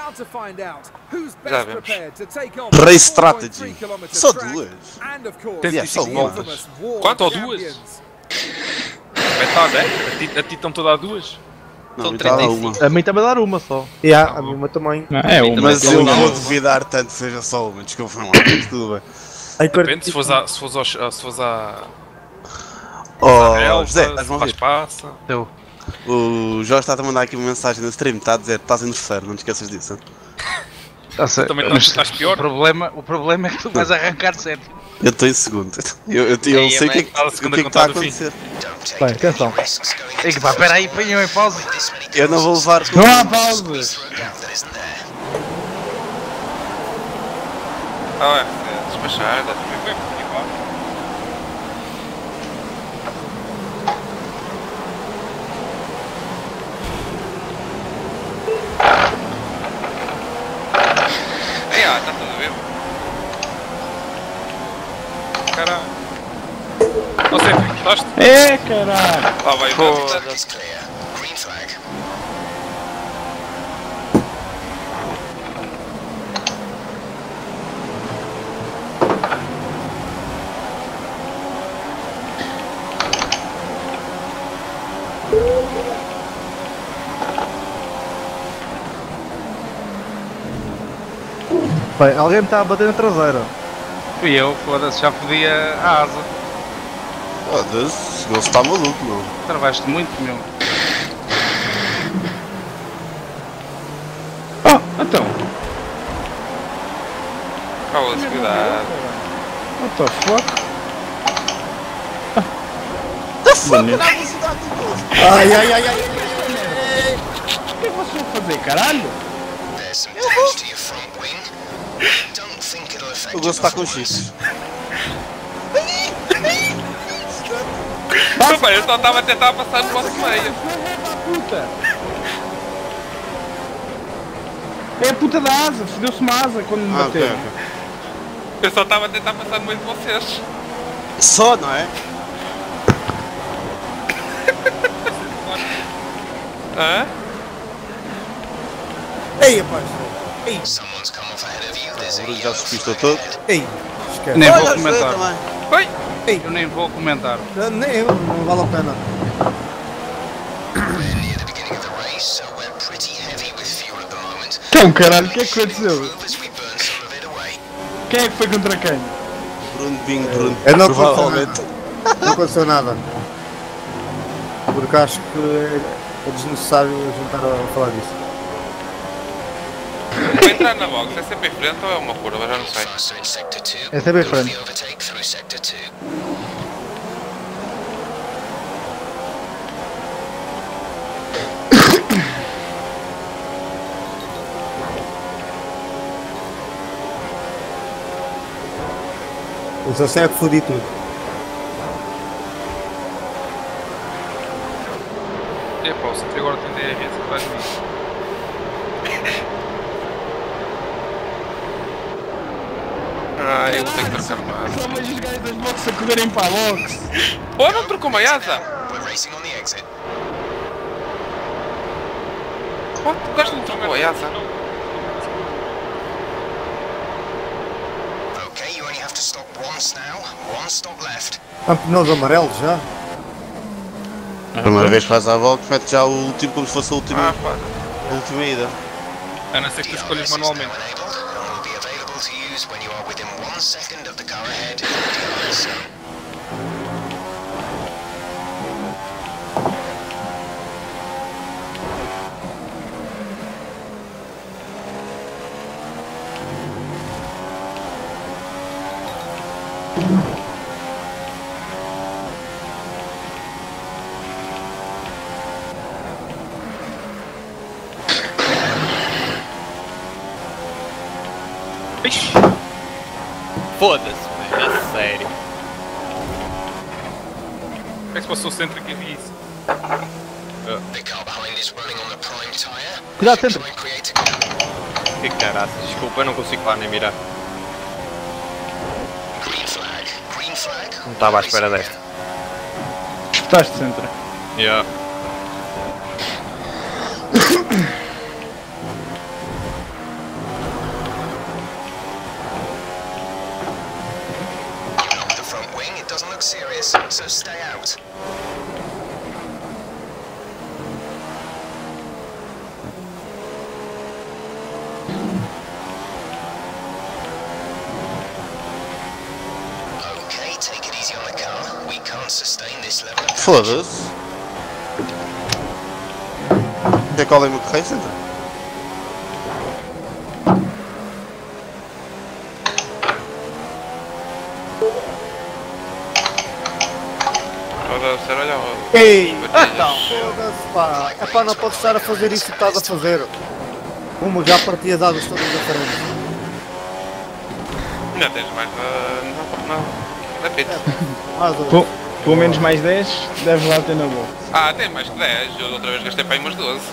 Já vemos. Race Strategy. Só duas. Tem só 5 uma. voltas. Quanto ou duas? Metade, é? A ti estão todas a duas? Não, me dá uma. A mim também dar uma só. A minha também. É uma. Mas eu vou duvidar tanto que seja só uma. Desculpa, mas tudo bem. Depende, se fores a... Oh, José, estás a ouvir? Passa. O Jorge está a mandar aqui uma mensagem no stream, está a dizer estás em terceiro, não te esqueças disso. Também não estás pior? O problema é que tu vais arrancar sempre. Eu estou em segundo. Eu sei o que é que está a acontecer. Bem, atenção. Espera aí, ponham em pausa. Eu não vou levar. Não há pausas. Ah, é despachar, dá também bem igual. Está tudo bem. Caralho. Não sei o que gostaste. É, caralho. Lá vai o Foda-se. Bem, alguém me está a bater na traseira. Fui eu, foda-se, já podia a asa. Foda-se, ele está maluco, meu. Travaste muito, meu. Oh, então. Calma-se, cuidado. What the fuck? Ai, ai, ai, ai. O que é que vocês vão fazer, caralho? O gosto está com X. Opa, eu só estava a tentar passar no vosso meio. Puta! É a puta da asa, fodeu-se uma asa quando me bateu. Okay. Eu só estava a tentar passar no meio de vocês. Só, não é? Hã? Ei, rapaz. Ei. O Bruno já se pistou todo. Ei. Esquece. Nem vou comentar. Oi! Ei. Eu nem vou comentar. Nem eu, não vale a pena. Então, caralho, o que é que aconteceu? Quem é que foi contra quem? Bruno Binho, Bruno. Eu não provavelmente. Não aconteceu nada. Porque acho que é desnecessário juntar a falar disso. Vou entrar na box, é sempre em frente ou é uma curva? Já não sei. É sempre em frente. Eu só sei que fodi tudo. Epá, o Santi agora tem DRS atrás de mim. Ah, eu tenho que trocar uma asa. Só vejo os gajos das boxes a correrem para a box. Oh, não trocou uma asa? What? O gajo não trocou a asa? Há pneus amarelos já? A primeira vez que faz a volta, mete já o último como se fosse a última ida. A não ser que tu escolhas manualmente. Foda-se, mas a sério. O que é que se passou o centro aqui disso? Cuidado, centro. Que caraças, desculpa, eu não consigo lá nem mirar. Não estava à espera desta. Espetaste sempre. Yeah. The front wing, it doesn't look serious, so stay out. Okay, take it easy on the car. We can't sustain this level of damage. Foda-se. Decolem-me o correio, Sandra? Pode ser, olha. Ei! Então, foda-se pá! É pá, não podes estar a fazer isso que estás a fazer. Como já parti as asas todas da frente. Ainda tens mais na pita. Pelo menos mais 10, deves lá ter na boa. Ah, tem mais que 10. Eu outra vez gastei para aí umas 12.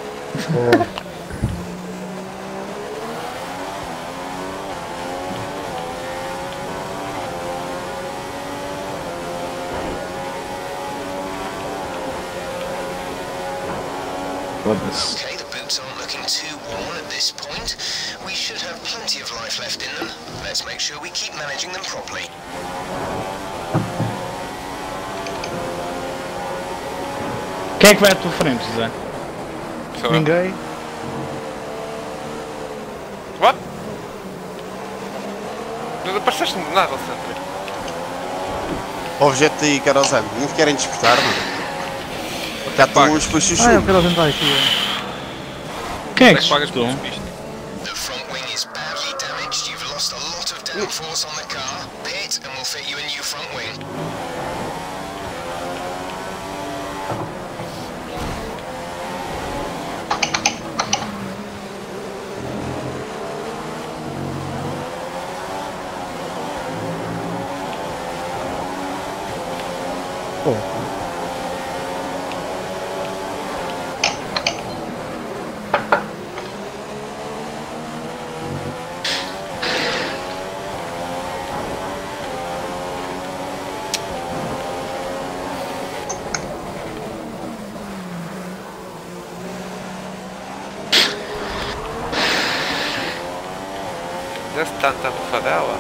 Okay, the boots aren't looking too worn at this point. We should have plenty of life left in them. Let's make sure we keep managing them properly. Quem é que vai à tua frente, José? Ninguém. What? Não apareceste de nada, Sandra. Objeto aí, Carolzano. Não querem despertar, mano? Já estão uns para chuchu. Ah, eu quero tentar aqui. Quem é que pagas escutou? The front wing is badly damaged. You've lost a lot of downforce on the car. Pit and we'll fit you a new front wing. Desse tanta rufadela.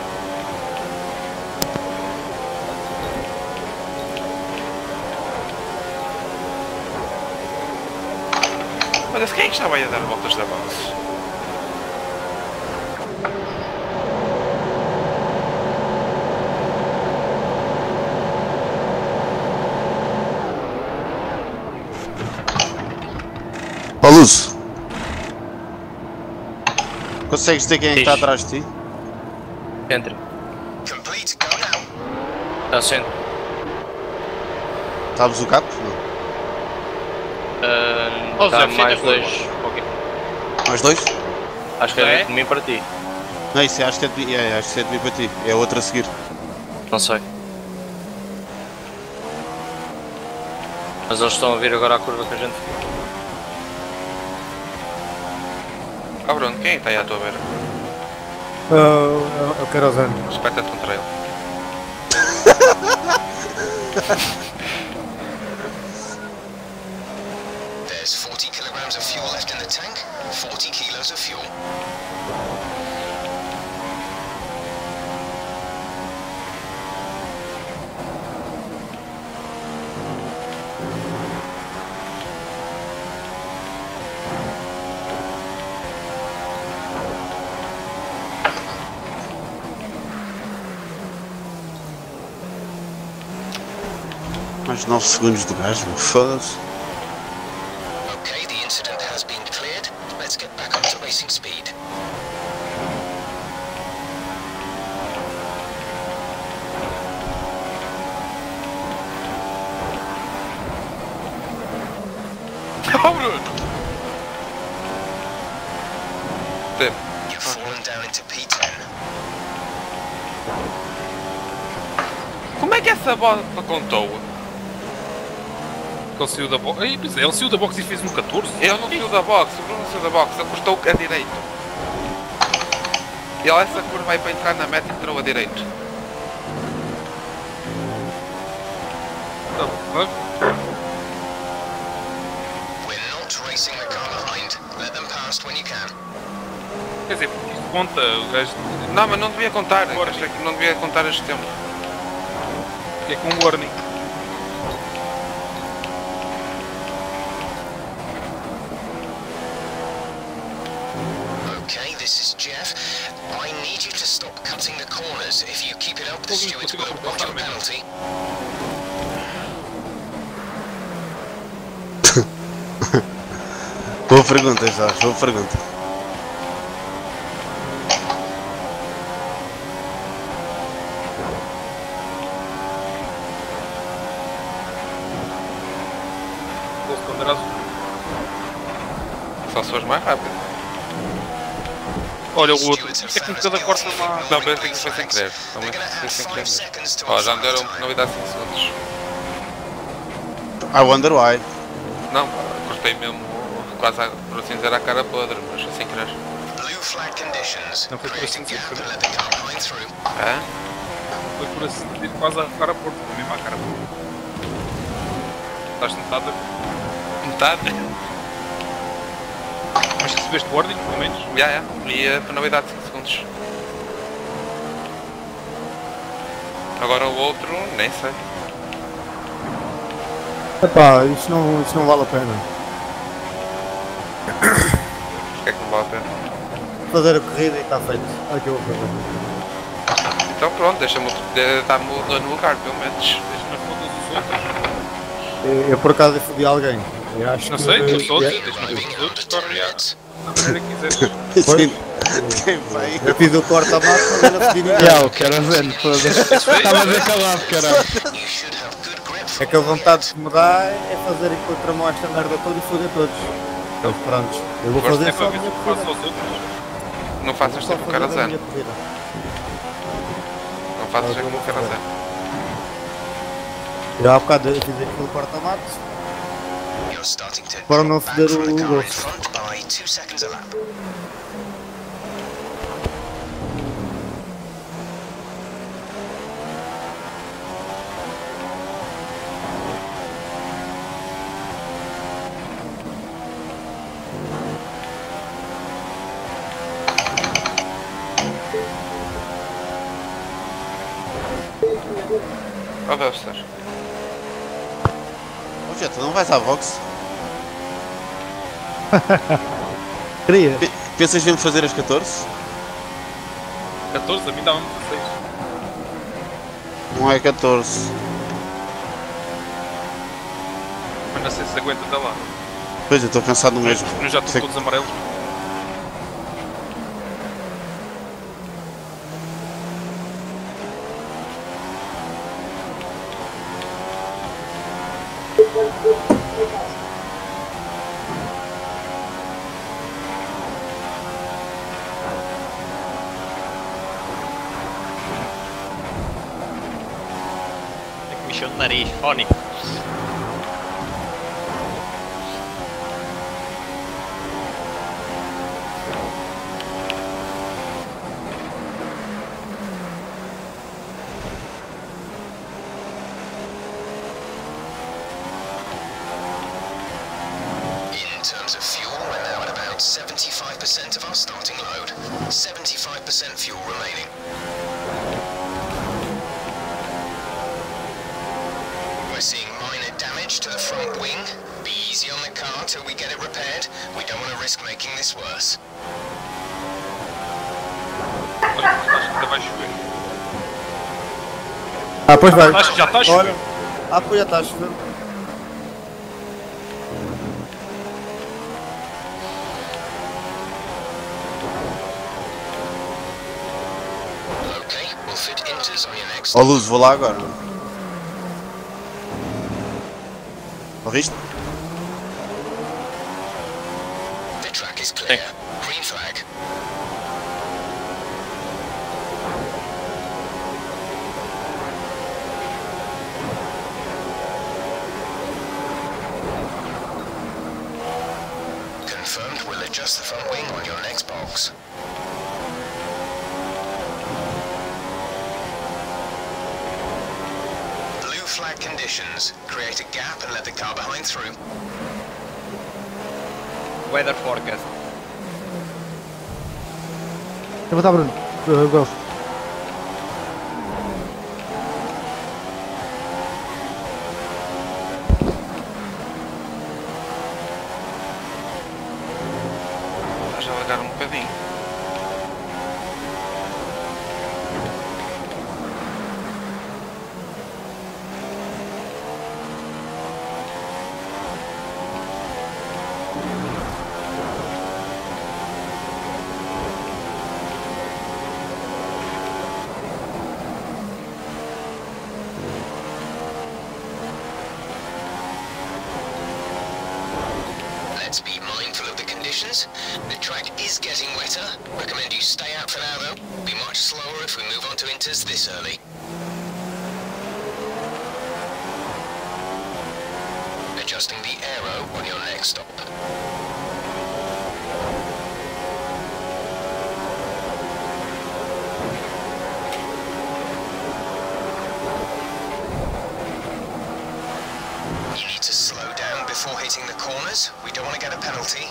Olha, quem é que estava aí a dar voltas da base? Ó Luz. Consegues dizer quem é que está atrás de ti? Entra. Complete, go now. Está sendo. Sabes o capo? Não. Está mais 2. Ok. Mais 2? Acho que é de mim para ti. Não, isso acho que é de mim, acho que é de mim para ti. É outra a seguir. Não sei. Mas eles estão a vir agora à curva que a gente fica. Ah, Bruno, quem é que está aí à tua beira? Eu quero usar. Espeta-te um trail. There's 40 kilograms of fuel left in the tank. 40 kilos of fuel. Mais 9 segundos do gajo, foda-se. Okay, the incident has been cleared. Let's get back up to racing speed. Oh, Bruno! You've fallen down into P10. Como é que essa bola contou? Ele saiu da box. Ei, pois é, ele saiu da box e fez um 14. Ele não saiu da box, o Bruno saiu da box, ele cortou a direito. E olha, essa curva vai para entrar na meta e entrou a direito. We're not racing the car behind. Let them pass when you can. Quer dizer, porque isto conta, o gajo... Não, mas não devia contar, não devia contar este tempo. É com um warning. Okay, this is Jeff. I need you to stop cutting the corners. If you keep it up, the stewards will award you a penalty. Boa pergunta, Jorge, boa pergunta. Só se fores mais rápido. Olha o outro, é que cada corta lá. Não, mas que foi sem querer. Também foi sem querer mesmo. Ó, já me deram penalidade 5 segundos. I wonder why. Não, cortei mesmo quase, por assim dizer, à cara podre, mas foi sem querer. Não foi por assim dizer, foi É? Foi por assim dizer, quase à cara porta, mesmo à cara porta. Estás metade? Metade? Mas recebeste o ordem, pelo menos? Já, e a penalidade de 5 segundos. Agora o outro, nem sei. Epá, isto não vale a pena. Porquê é que não vale a pena? Fazer a corrida e está feito. Aqui eu vou fazer. Então pronto, deixa-me dar-me no lugar, pelo menos. Deixa-me foda dos outros. Eu por acaso fodi alguém. Eu acho não que sei, tu todos, deixa-me os outros, corre a maneira que Sim. Eu fiz o corta-mato, mas não fodi ninguém. Já, o querosene, foda-se. Estava a calado, caralho. É que a vontade que me dá é fazer em contramão esta merda toda e foder todos. Então prontos, eu vou fazer só a minha corrida. Não faças Só tipo o fazer a Carazano. minha corrida. Não faças tipo o Carazano. Eu há bocado eu fiz aquilo corta-mato para não foder o gosto. Ó Webster. Ô Jetta, não vais à Vox? Queria. Pensas mesmo fazer as 14? 14, a mim dava-me 16. Não é 14. Mas não sei se aguenta até lá. Pois, eu estou cansado mesmo. Não já estão todos amarelos. É que mexeu no nariz, fónico. In terms of fuel, we're now at about 75% of our starting load. 75% fuel remaining. We're seeing minor damage to the front wing. Be easy on the car till we get it repaired. We don't want to risk making this worse. Olha, acho que ainda vai chover. Ah, pois vai. Já está a chover. Olha. Ah, pois já está a chover. Okay, we'll fit Inters on your next. Ó Luz, vou lá agora. Ouviste? The track is clear. Green flag. Confirmed, we'll adjust the front wing on your next box. flag conditions. Create a gap and let the car behind through. Weather forecast. Levanta, Bruno. Gosto. Estás a largar um bocadinho. Let's be mindful of the conditions. The track is getting wetter. Recommend you stay out for now though. Be much slower if we move on to inters this early. Adjusting the aero on your next stop. You need to slow down before hitting the corners. We don't want to get a penalty.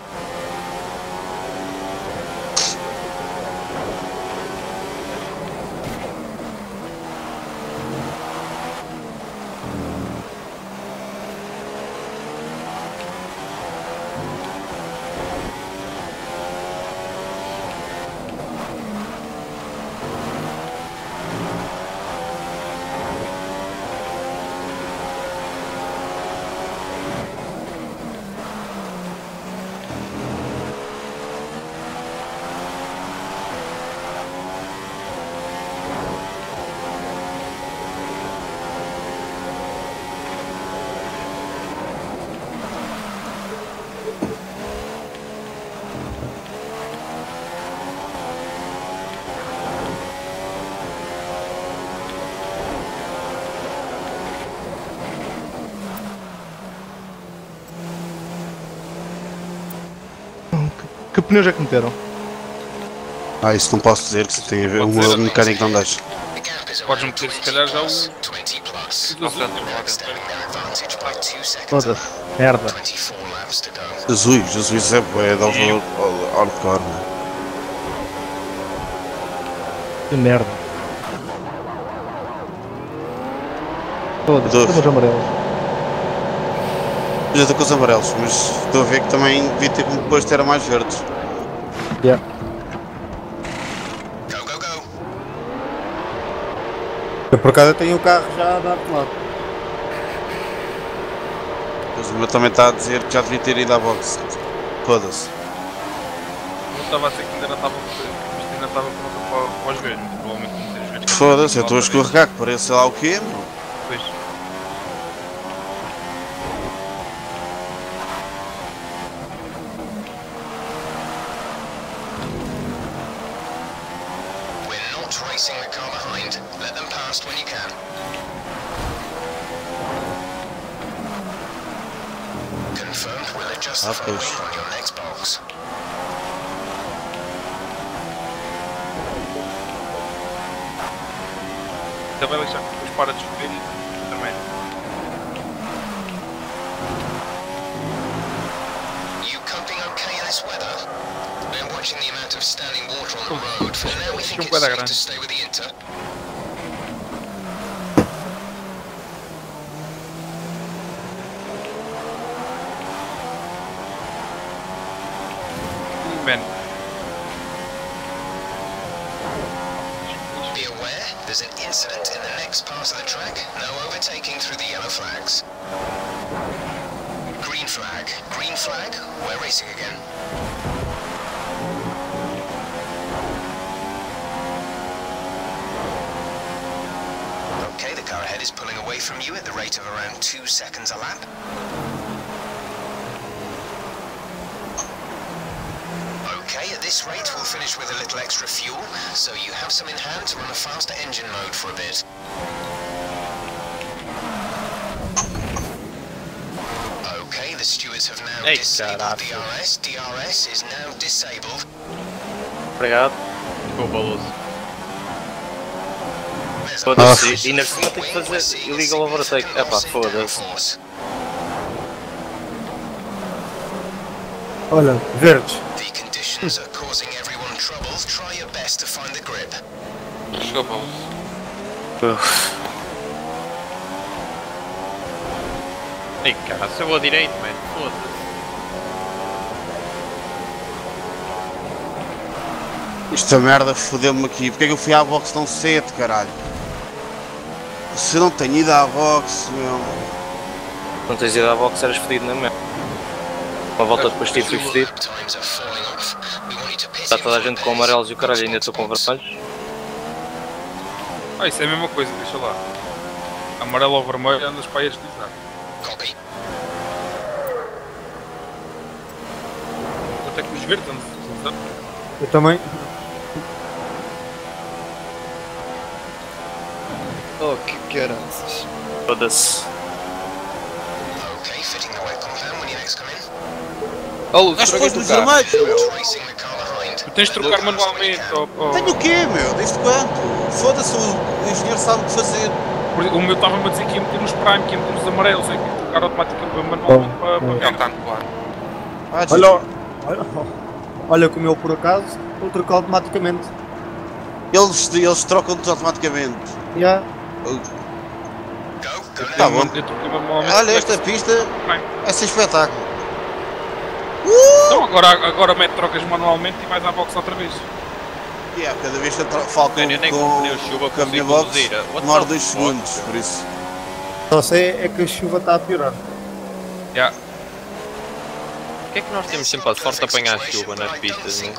Que pneus é que meteram? Isso não posso dizer, que tem a ver, o meu mecânico não deixa. Podes meter se calhar já o... Foda-se, merda. Jesus é bué, dá o hardcore, né? Que merda. Foda-se, estamos amarelos. Já estou com os amarelos, mas estou a ver que também devia ter como depois ter mais verdes. Yeah. Eu por acaso tenho o carro já dado de lado. Mas o meu também está a dizer que já devia ter ido à boxe. Foda-se. Não estava a dizer que ainda não estava pronto para os verdes. Provavelmente não ter os verdes. Foda-se, eu estou a escorregar, que parece lá o quê, meu? Pois. Racing the car behind. Let them past when you can. Confirmed. We'll adjust the front wing on your next box. Também deixar que depois para de chover e também. You coping okay in this weather? I'm watching the amount of standing water on the road. For now, we think it's safe to stay with the Inter. Man. Be aware, there's an incident in the next part of the track. No overtaking through the yellow flags. Green flag. Green flag. We're racing again. Okay, the car ahead is pulling away from you at the rate of around 2 seconds a lap. Okay, at this rate we'll finish with a little extra fuel, so you have some in hand to run a faster engine mode for a bit. Okay, the stewards have now disabled DRS. DRS is now disabled. Obrigado. Ficou baloso. There's Foda-se, e na cima tem que fazer illegal overtake. Epá, foda-se. Olha, verdes. Desculpa. Ei, cara, se eu vou direito, mano, foda-se. Esta merda fodeu-me aqui. Porque é que eu fui à box tão cedo, caralho? Se eu não tenho ido à box, meu. Não tens ido à box, eras fedido, não é mesmo? Uma volta depois tive fui fedido. Está toda a gente com amarelos e o caralho, ainda estou com vermelhos. Ah, isso é a mesma coisa, deixa lá. Amarelo ou vermelho andas para aí a deslizar. Até que os verdes andas a deslizar. Eu também. Oh, que caranças. Foda-se. Oh, Luz, As troquei coisas o carro. vermelhos, meu. Tu tens de trocar manualmente, Tenho o quê, meu? Desde quando? Foda-se, o engenheiro sabe o que fazer. O meu estava-me a dizer que ia meter os prime, que ia meter os amarelos, é que ia trocar automaticamente manualmente para Ele está no quadro. Olha como eu por acaso, vou trocar automaticamente. Eles trocam-te automaticamente. Já. Tá bom. Olha, esta pista é sem espetáculo. Então agora mete trocas manualmente e vais à box outra vez. Cada vez que eu falo com a minha box, demora 2 segundos, por isso. Só sei é que a chuva está a piorar. Porquê é que nós temos sempre a sorte de apanhar chuva nas pistas, não?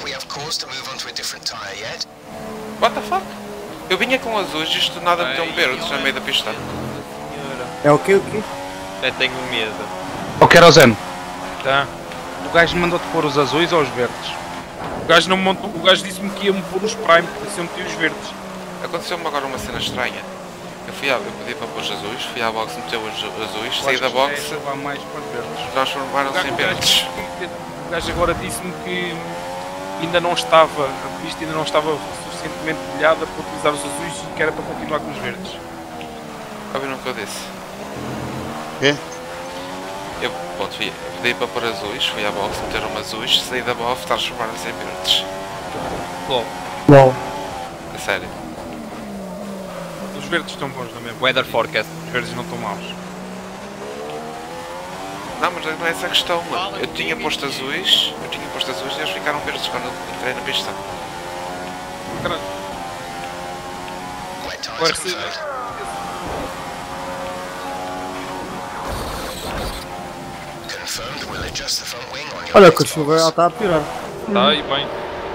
What the fuck? Eu vinha com azuis e isto nada meteu verdes no meio da pista. É o quê? O quê? Eu tenho medo. Ô Querosene, Tá. o gajo mandou-te pôr os azuis ou os verdes? O gajo, não me montou, o gajo disse-me que ia-me pôr os prime, porque assim eu meti os verdes. Aconteceu-me agora uma cena estranha. Eu pedi para pôr os azuis, fui à box, meteu os azuis, saí da box, mais para verdes. transformaram-se em verdes. O gajo agora disse-me que ainda não estava, a pista ainda não estava suficientemente molhada para utilizar os azuis e que era para continuar com os verdes. Ouviram o que eu disse? Quê? Eu pedi para pôr azuis, fui à box, meteram azuis, saí da box, transformaram-se em verdes. Bom. É sério. Os verdes estão bons também. Weather forecast. Os verdes não estão maus. Não, mas não é essa a questão, mano. Eu tinha posto azuis e eles ficaram verdes quando eu entrei na pista. Caralho. Olha que a chuva ela está a piorar. Está aí bem.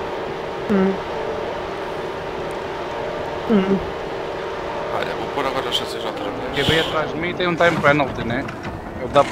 Olha, vou pôr agora os azuis outra vez. Quem vem atrás de mim tem um time penalty, né? Eu dá.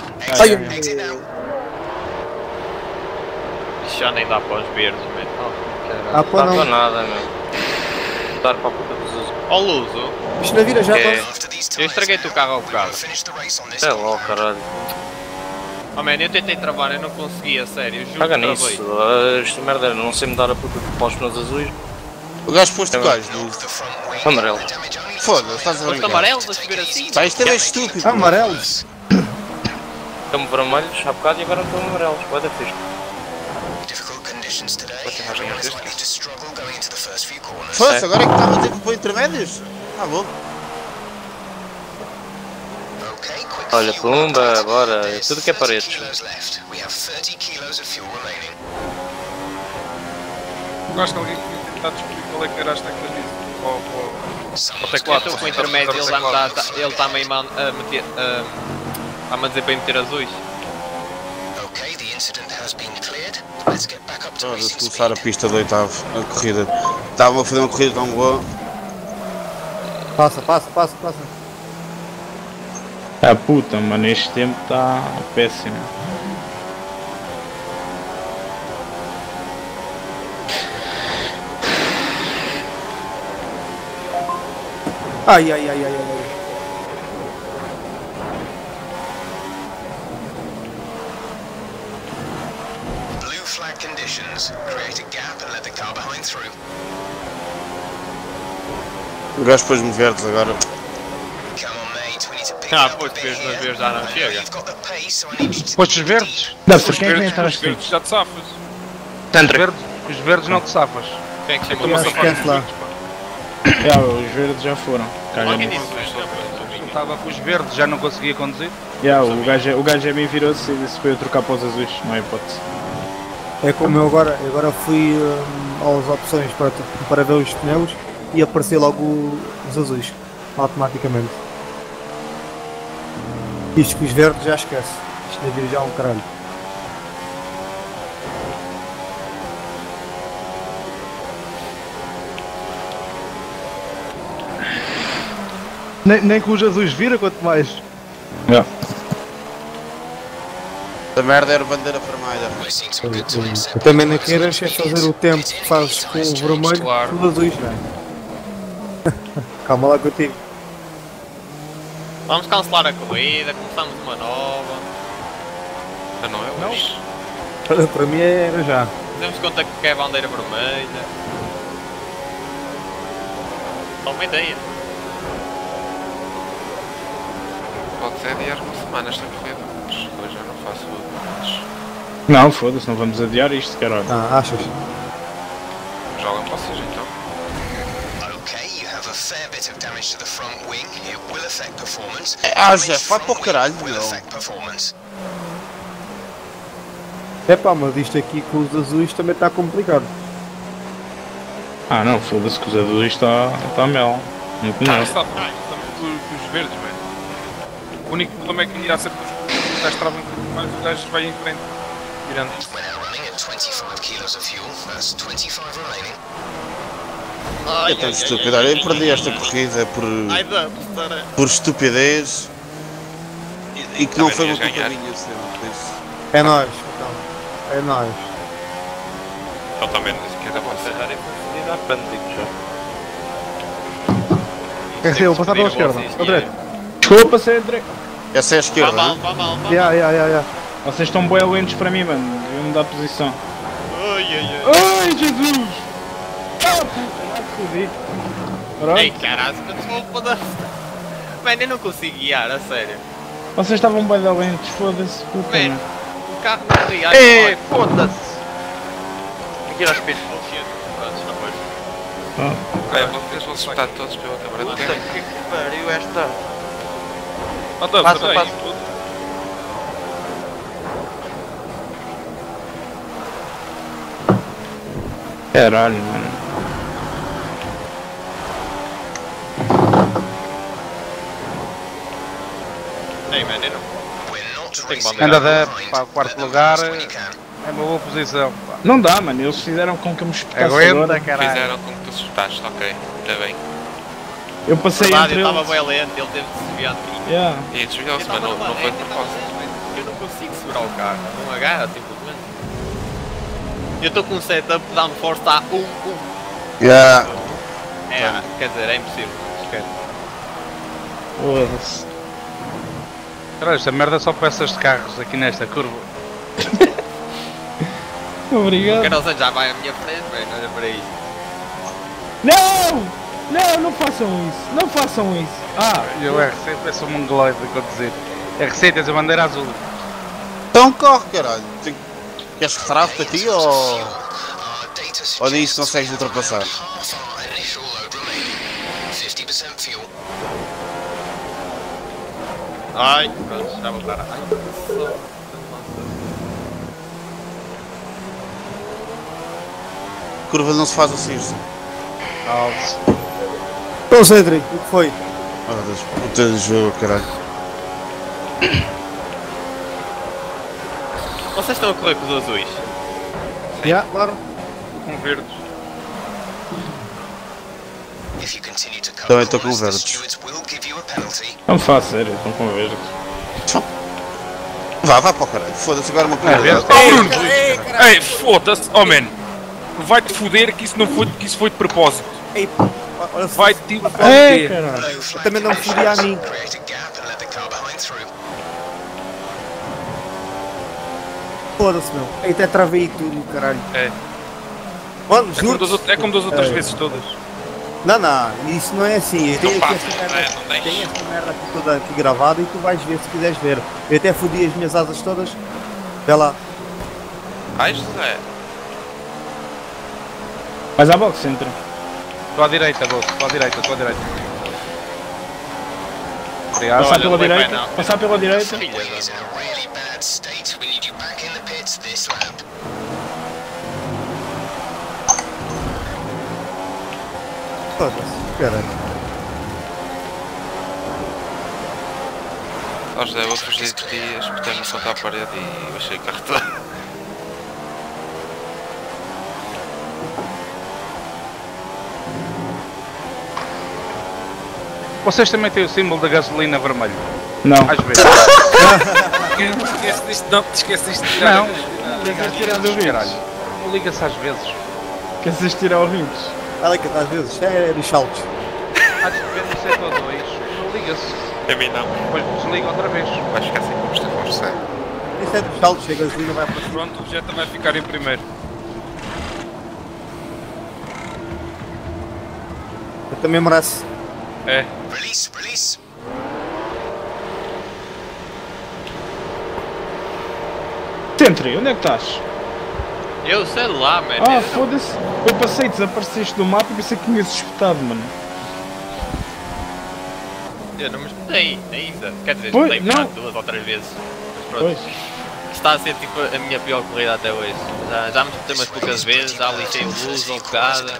Já nem dá para os verdes, mano. Ah, pô, Não não. dá para nada, meu. Dar para a puta dos azuis. Ó Luso, Isto na vira já eu está. estraguei-te o carro ao bocado. É logo, caralho. Oh man, eu tentei travar, eu não consegui, a sério, juro Paga que travei. nisso. Esta merda, não sei mudar a puta de pós nos azuis. O gajo pôs-te o gajo, Amarelo. Foda-se, estás a Os brincar. amarelos a chover assim? Pá, isto é bem estúpido. Amarelos. Estão vermelhos há bocado e agora estão amarelos. Vai dar fixe. Foda-se, agora é que estava a tempo para intermédios? Ah, bom. Olha, pumba, bora. Tudo que é paredes. Eu acho que alguém podia tentar descobrir qual é que era as teclas disso. Ou teclado. Eu estou com o intermédio, ele está-me a dizer para meter azuis. Vamos começar a pista do oitavo, a corrida. Estava a fazer uma corrida tão boa. Passa. Ah puta, mano, este tempo está péssimo. Ai. Blue flag conditions. Create a gap and let the car behind through. O gajo pôs-me verdes agora. Pois verdes já não chega. Postos verdes? Deve ser quem é que vem atrás de ti? Já te safas. Os verdes não te safas. Quem é que chama Eu uma esquece safada? lá. Os verdes já foram. Estava com os verdes, já não conseguia conduzir. O gajo é bem virou-se e disse para eu trocar para os azuis, não há hipótese. É como eu agora fui às opções para ver os pneus e apareceu logo os azuis, automaticamente. Isto com os verdes já esquece. Isto na vida já é um caralho. Nem com os azuis vira, quanto mais. A merda era bandeira vermelha. Eu também não queiras é fazer o tempo que fazes com o vermelho tudo azuis, não é? Calma lá contigo. Vamos cancelar a corrida, começamos uma nova. Não é hoje? Para mim era já. Fazemos conta que é a bandeira vermelha. Só uma ideia. Pode ser adiar uma semana esta corrida, mas hoje eu não faço mais. Não, foda-se, não vamos adiar isto, caralho. Achas? Jogam vocês então. Jeff, vai para o caralho, meu. Epá, mas isto aqui com os azuis também está complicado. Não, foda-se que os azuis está mel. Não conheço. Está com os verdes, velho. O único problema é que irá ser que os gajos travam mais, o gajo vai em frente. Tirando. É tão estúpido. Olha, eu perdi esta corrida por estupidez e que não foi uma culpa minha sempre. É nóis, então. É nóis. Ele também disse que era você. Quer dizer, eu vou passar pela esquerda. Ou direito. Desculpa, sei direito. Essa é a esquerda, não? Yeah. Vocês estão bem lentos para mim, mano. Eu não dá posição. Ai, Jesus! Fodi. Ei, caralho, foda-se. Mano, eu não consigo guiar, a sério. Vocês estavam bem lentos, foda-se. Puta, mano. O carro não liga. Ei, foda-se! Aqui era speed. Vocês vão soltar todos pela câmara de Puta guerra. que pariu esta. Passa. Caralho, mano. Ei, mano, eu não. Anda para o quarto lugar, é uma boa posição. Não dá, mano. Eles fizeram com que eu me espetasse Aguenta, agora. caralho. Fizeram com que tu soltaste, ok. Ainda bem. Eu passei Verdade, entre eu eles. estava bem lento, ele teve de desviar de mim. Yeah. E desviou-se, mas não foi de propósito. Eu não consigo segurar o carro, não agarra simplesmente. Eu estou com um setup de downforce a 1-1. Yeah. Quer dizer, é impossível. Esquece. Foda-se. Caralho, esta merda é só peças de carros aqui nesta curva. Obrigado. O Carolzão já vai à minha frente, velho, olha para isto. Não! Não façam isso. Não façam isso. Eu R6 parece um mongoloide a conduzir. R6 tens a bandeira azul. Então corre, caralho. Queres que trave para ti ou nisso consegues ultrapassar? Ai, pronto, já vou parar. Curva não se faz assim, José. Então, Cedric, o que foi? Das putas de jogo, caralho. Vocês estão a correr com os azuis? Claro. Com verdes. Também estou com verdes. Não faz sério, estão com verdes. Vá para o caralho. Foda-se agora uma coisa. Ei, foda-se, oh man. Vai-te foder que isso não foi, que isso foi de propósito. Ei, olha, vai-te foder. Eu também não fodi a mim. Foda-se, meu. Ei, até travei tudo, caralho. É. Mano, É como das outras vezes todas. Não, isso não é assim. Eu tenho Não aqui passas, essa não é? merda, Não deixes. tenho essa merda aqui toda aqui gravada e tu vais ver se quiseres ver. Eu até fodi as minhas asas todas. Vê lá. Ai, José. Vais à boxe, entra. Estou à direita, Bolso. Estou à direita. Obrigado. Passar pela direita. Passar pela direita. Really bad state. We need you back in the pits this lap. Foda-se, caralho. Ó José, eu vou fugir de ti, espetei-me contra a parede e baixei o carro todo. Vocês também têm o símbolo da gasolina vermelho? Não. Às vezes. Esquece disto de Não. Queres tirar do Caralho. Não liga-se às vezes. Queres tirar os rins? Olha que às vezes é dos saltos. Há de ver no setor 2. Não liga-se. A mim não. Depois desliga outra vez. Vais ficar sem combustível, José. Isso é dos saltos, chega a gasolina vai para cima. Pronto, o Jetta vai ficar em primeiro. Eu também merece. É. Release. Sentry, onde é que estás? Eu sei lá, mano. Ah, foda-se. Eu passei, desapareceste do mapa e pensei que tinhas espetado, mano. Eu não me espetei ainda. Quer dizer, Pois, espetei não. 2 ou 3 vezes. Mas pronto. Pois. Está a ser tipo a minha pior corrida até hoje. Já me espetei umas poucas vezes, já lixei o luz ou bocada.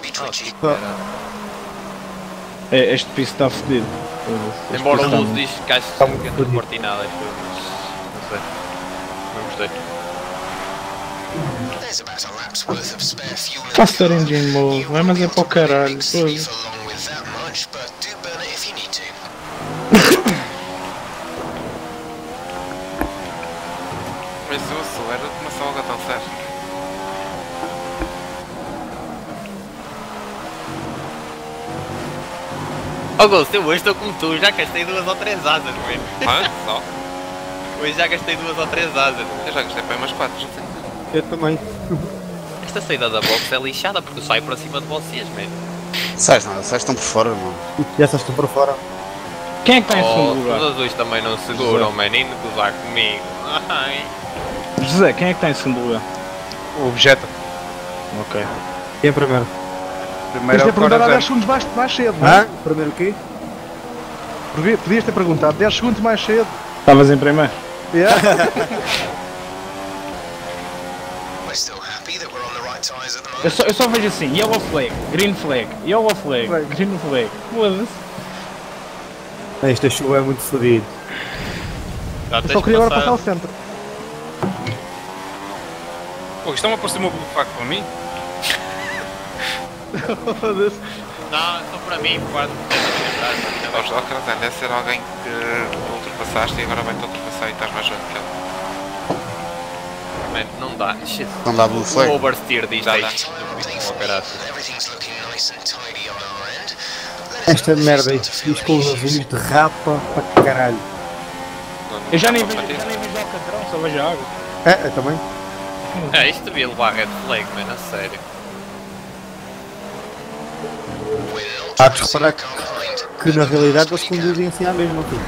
Este piso está fedido. Este Embora o piso luz está- diz que acho que não cortei nada, acho eu, mas não sei. Não gostei. There's about a lap's worth of spare fuel in Faster engine mode, vai, mas é para o caralho. Big Foda-se. sleeve along with that much, but do burn it if you need to. Mas eu acelero de uma salga tão certo. Oh Ghost, eu hoje estou como tu, já gastei 2 ou 3 asas, velho. Ah, só? Hoje já gastei 2 ou 3 asas. Eu já gastei para umas 4, não sei. Eu também. Esta saída da box é lixada porque eu saio para cima de vocês, mano. Sais nada, sais estão por fora, mano. E essas estão para fora. Quem é que está em segundo Os lugar? azuis também não seguram, mano, nem de gozar comigo. Ai. José, quem é que está em segundo lugar? O Vegeta. Ok. Quem é primeiro? Primeiro é Podias ter o perguntado há 10 Corazon. segundos mais cedo, não é? Hã? Primeiro o quê? Podias ter perguntado 10 segundos mais cedo. Estavas em primeiro. We're still happy that we're on the right tyres at the moment. Eu só vejo assim, yellow flag, green flag, yellow flag, green flag. Foda-se. Esta chuva é muito fodida. Já tens que passar. centro. Pô, isto é uma parecer uma facto para mim? Foda-se. Não, só para mim, quase. Ó Corazon, deve ser alguém que ultrapassaste e agora vai-te ultrapassar e estás mais junto que ele. Mano, não dá. Shit. Não dá blue O flag. oversteer disto Dá, é dá. isto. Oh, caralho. Everything's looking nice and tidy on our end. Esta merda, isto com os azuis derrapa para caralho. Eu já nem vejo Alcatrão, só vejo água. Eu também. É, isto devia levar red flag, mano, a sério. Há de reparar que na realidade eles conduzem assim à mesma coisa.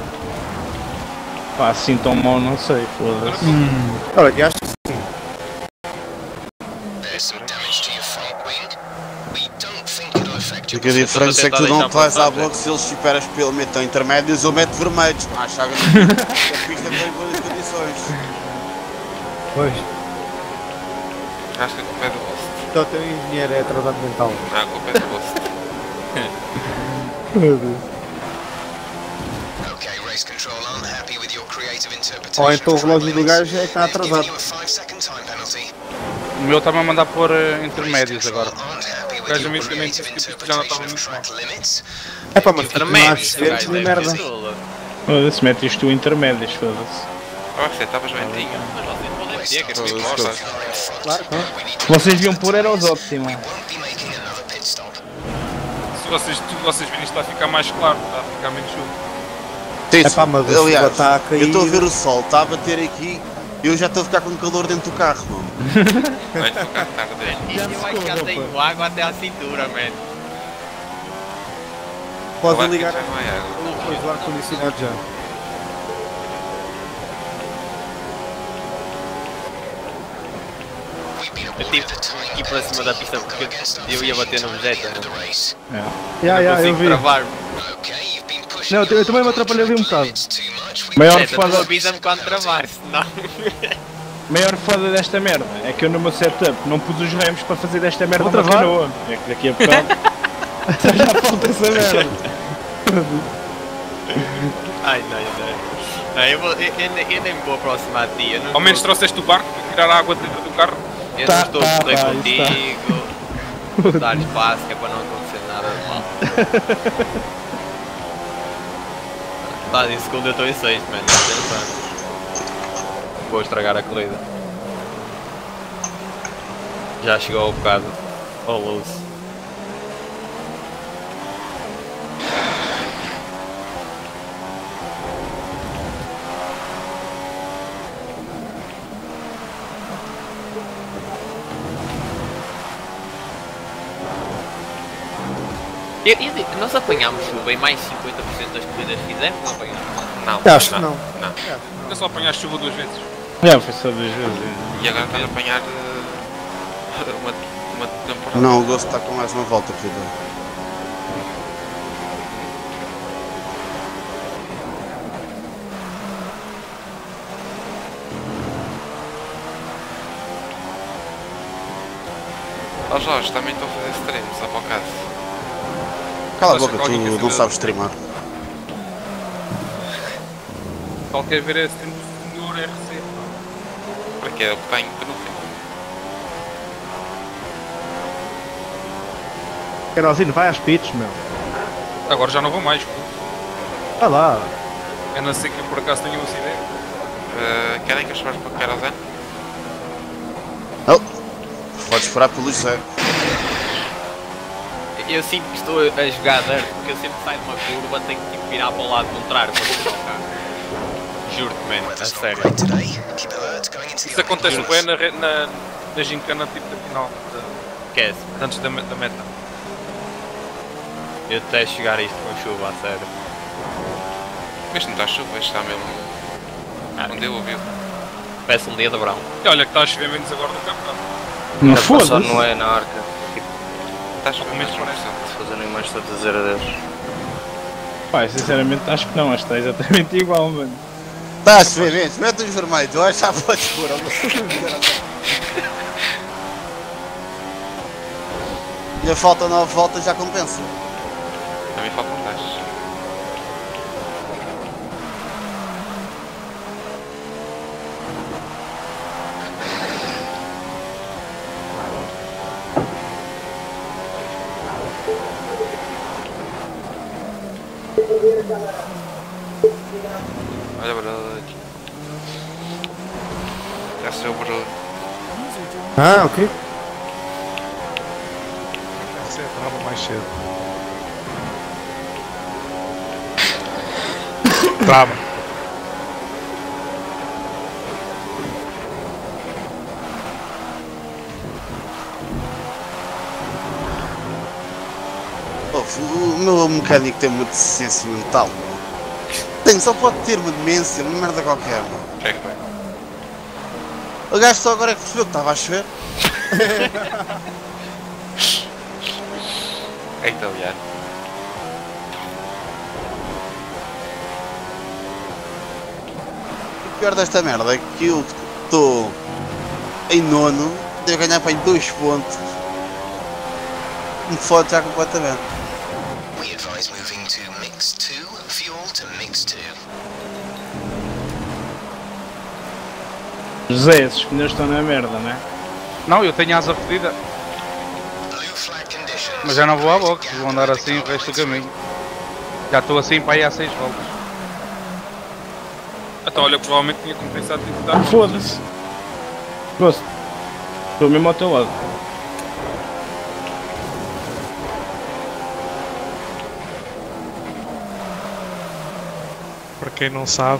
Pá, assim tão mal não sei, foda-se. Olha, eu acho que sim. There's some damage to your front wing. We don't think it'll affect O your que a diferença é que tu não vais à boxe se eles esperas pelo metam intermédios ou mete vermelhos. Ah, chaga a pista tem boas condições. Pois. Acho que a culpa é do Ghost. Então o teu engenheiro é atrasado mental. Não, a culpa é do Ghost. Okay, race control unhappy with your creative interpretation. Ou então o relógio do gajo é que está atrasado. You a 5-second time penalty. O meu está-me a mandar pôr intermédios agora. Aren't happy with Gajo your amigo também creative disse que já não estava interpretation of muito track limits. É pá, mas não há Intermédios, acidentes nem gajo, merda. Foda-se, metes tu intermédios, foda-se. Ah, você estavas bentinho. Mas vocês podem dizer que Todos eu os gosto. gostos. Claro, claro. Vocês deviam pôr era os óptimos. Won't be making another pit stop. Se vocês virem isto vai ficar mais claro, está a ficar menos chuva. Tem- Epá, mas o aliás, sol está a cair. eu estou a ver o sol, está a bater aqui e eu já estou a ficar com calor dentro do carro, mano. Vai ficar tarde. Eu acho que já tenho água até à cintura, mano. Pode ligar já não é água. o ar-condicionado já. Eu tive aqui para cima da pista porque eu ia bater no Vegeta. Eu vi. Travar. Não, eu também me atrapalhei ali um bocado. Maior Vegeta, tu foda, avisa-me quando travar, senão... maior foda desta merda é que eu no meu setup não pus os remos para fazer desta merda Vou uma travar? canoa. É que daqui a bocado já falta essa merda. Ai não. Eu nem me vou aproximar de ti. Eu não Ao menos vou- trouxeste o barco para tirar a água dentro do carro. Eu Tá, não estou tá, a foder tá, contigo. Vou dar espaço que é para não acontecer nada de mal. Estás em segundo, eu estou em sexto, mano. Vou estragar a corrida. Já chegou ao bocado. Ao loose. Nós apanhámos chuva em mais 50% das corridas que fizemos, não apanhámos? Não. Acho que não. Eu só apanhaste chuva 2 vezes. Já foi só 2 vezes. E agora estás a apanhar uma temporada. Não, o Ghost está com mais uma volta, cuidado. Ó Jorge, também estou a fazer stream, só para o caso. Cala a Só boca, alguém quer tu não saber. sabes streamar. Só quer ver esse senhor RC. Para quê? Eu tenho penúltimo. Carolzinho, vai às pits, meu. Agora já não vou mais. Vai lá. A não ser que eu por acaso tenha um acidente. Querem que eu chamasse para o Carozan? Não. Podes esperar pelo José. Eu sinto que estou a jogar dirt, porque eu sempre saio de uma curva, tenho que tipo, virar para o lado contrário para tirar o carro. Juro-te, man, a sério. Isso acontece bem na gincana tipo da final. Esquece. Antes da meta. Eu detesto chegar a isto com chuva, a sério. Mas não está a chuva, isto está mesmo. Onde eu ouvi. Parece um dia de verão. E olha que está a chover menos agora no campeonato. Não Só foda-se. não é na arca. Está a chover menos por Fazendo imagens todas a 0 a 10. Pá, sinceramente acho que não, acho que está exatamente igual, mano. Está a chover menos, mete os vermelhos, eu acho que já podes pôr. Ainda falta 9 voltas, já compensa. A mim faltam 10. Olha o barulho. Já sei o barulho. Ah, ok. Você entrava mais cedo. Trava. O meu mecânico tem uma deficiência mental. Tem, só pode ter uma demência, uma merda qualquer. O que é que vai? O gajo só agora é que percebeu que estava a chover. É italiano. O pior desta merda é que eu estou em nono, devo ganhar para aí 2 pontos. Me fode já completamente. We advise moving to mix 2, fuel to mix 2. José, esses pneus estão na merda, né? Não, eu tenho asa fedida. Mas já não vou à boxe, vou andar assim o resto do caminho. Já estou assim para ir há 6 voltas. Então olha, provavelmente tinha compensado de dar. Foda-se. Gosto. Estou mesmo ao teu lado. Para quem não sabe,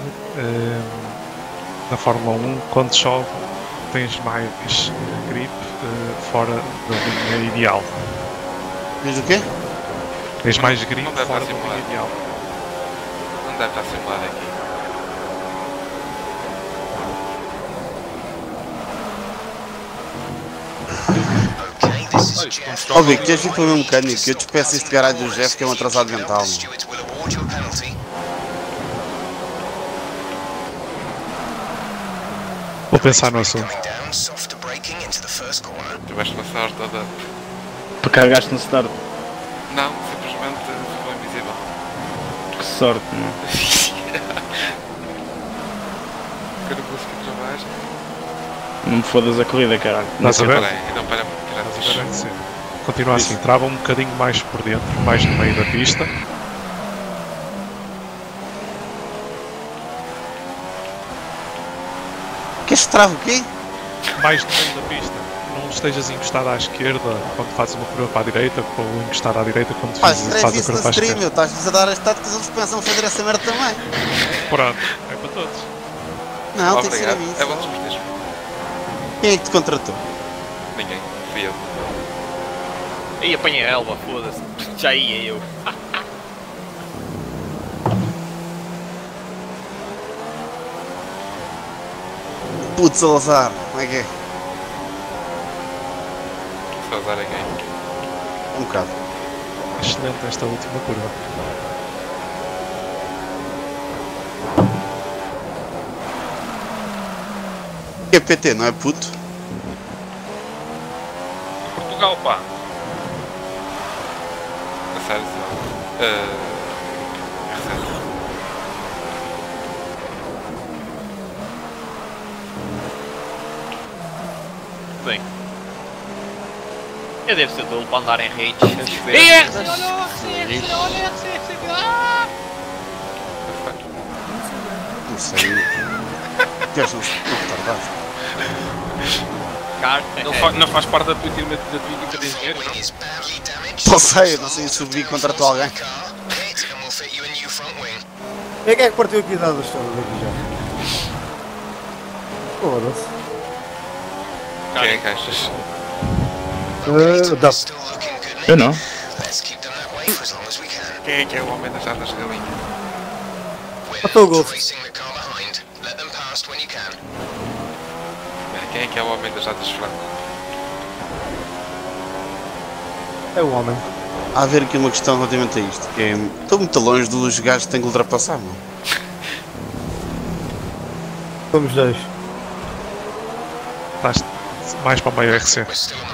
na Fórmula 1, quando chove, tens mais grip fora da linha ideal. Diz o quê? Tens mais green Não deve fora estar do simulado. ideal. Não deve estar simulado aqui. Ó Vic, queres vir para o meu mecânico? Eu despeço este caralho do Jeff que é um atrasado mental. Vou pensar no assunto. Tiveste uma sorte toda. Tu carregaste no start. Não, simplesmente ficou invisível. Que sorte, não? Eu não consegui trabalhar. Não me fodas a corrida, caralho. Estás a ver? Não para Continua assim, trava um bocadinho mais por dentro, mais no meio da pista. Queres que trave o quê? Mais no meio da pista. Não estejas encostado à esquerda quando fazes uma curva para a direita, ou encostado à direita quando Pá, fazes escreve a isso curva no para a stream, esquerda. estás a dar as táticas, eles pensam fazer essa merda também. Pronto, é para todos. Não, tem que ser a mim. É bom despedir. Quem é que te contratou? Ninguém. Fui eu. Aí apanhei a Elba, foda-se. Já ia eu. Putz, Salazar, como é que é? Salazar é quem? Um bocado. Excelente esta última curva. Que é PT, não é puto? Portugal, pá. A sério, Bem. Eu devo ser tolo para andar em redes. Não sei. Queres não retardados? Não faz parte da tua equipa de engenheiro, não? Não sei se o Vic contratou alguém. Quem é que partiu aqui da história daqui já? Foda-se. Quem é que achas? Dá. Eu não. Quem é que é o homem das jatas de galinha? Matou o Golf. Quem é que é o homem das jatas de frango? É o homem. Há a haver aqui uma questão relativamente a isto, que é... Estou muito longe dos gajos que têm que ultrapassar, mano. Somos dois. Estás mais para o meio RC.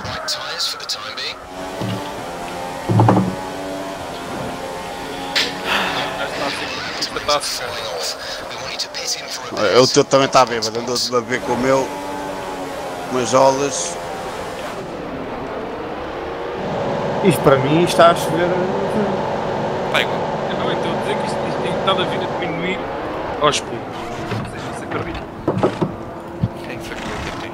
O teu também está bêbado, andou-se a beber com o meu. Umas olas. Isto para mim está a chover. Está igual. Eu não estou a dizer que isto tem estado a vir a diminuir aos poucos. Não sei se você acredita. Quem que acredita em ti?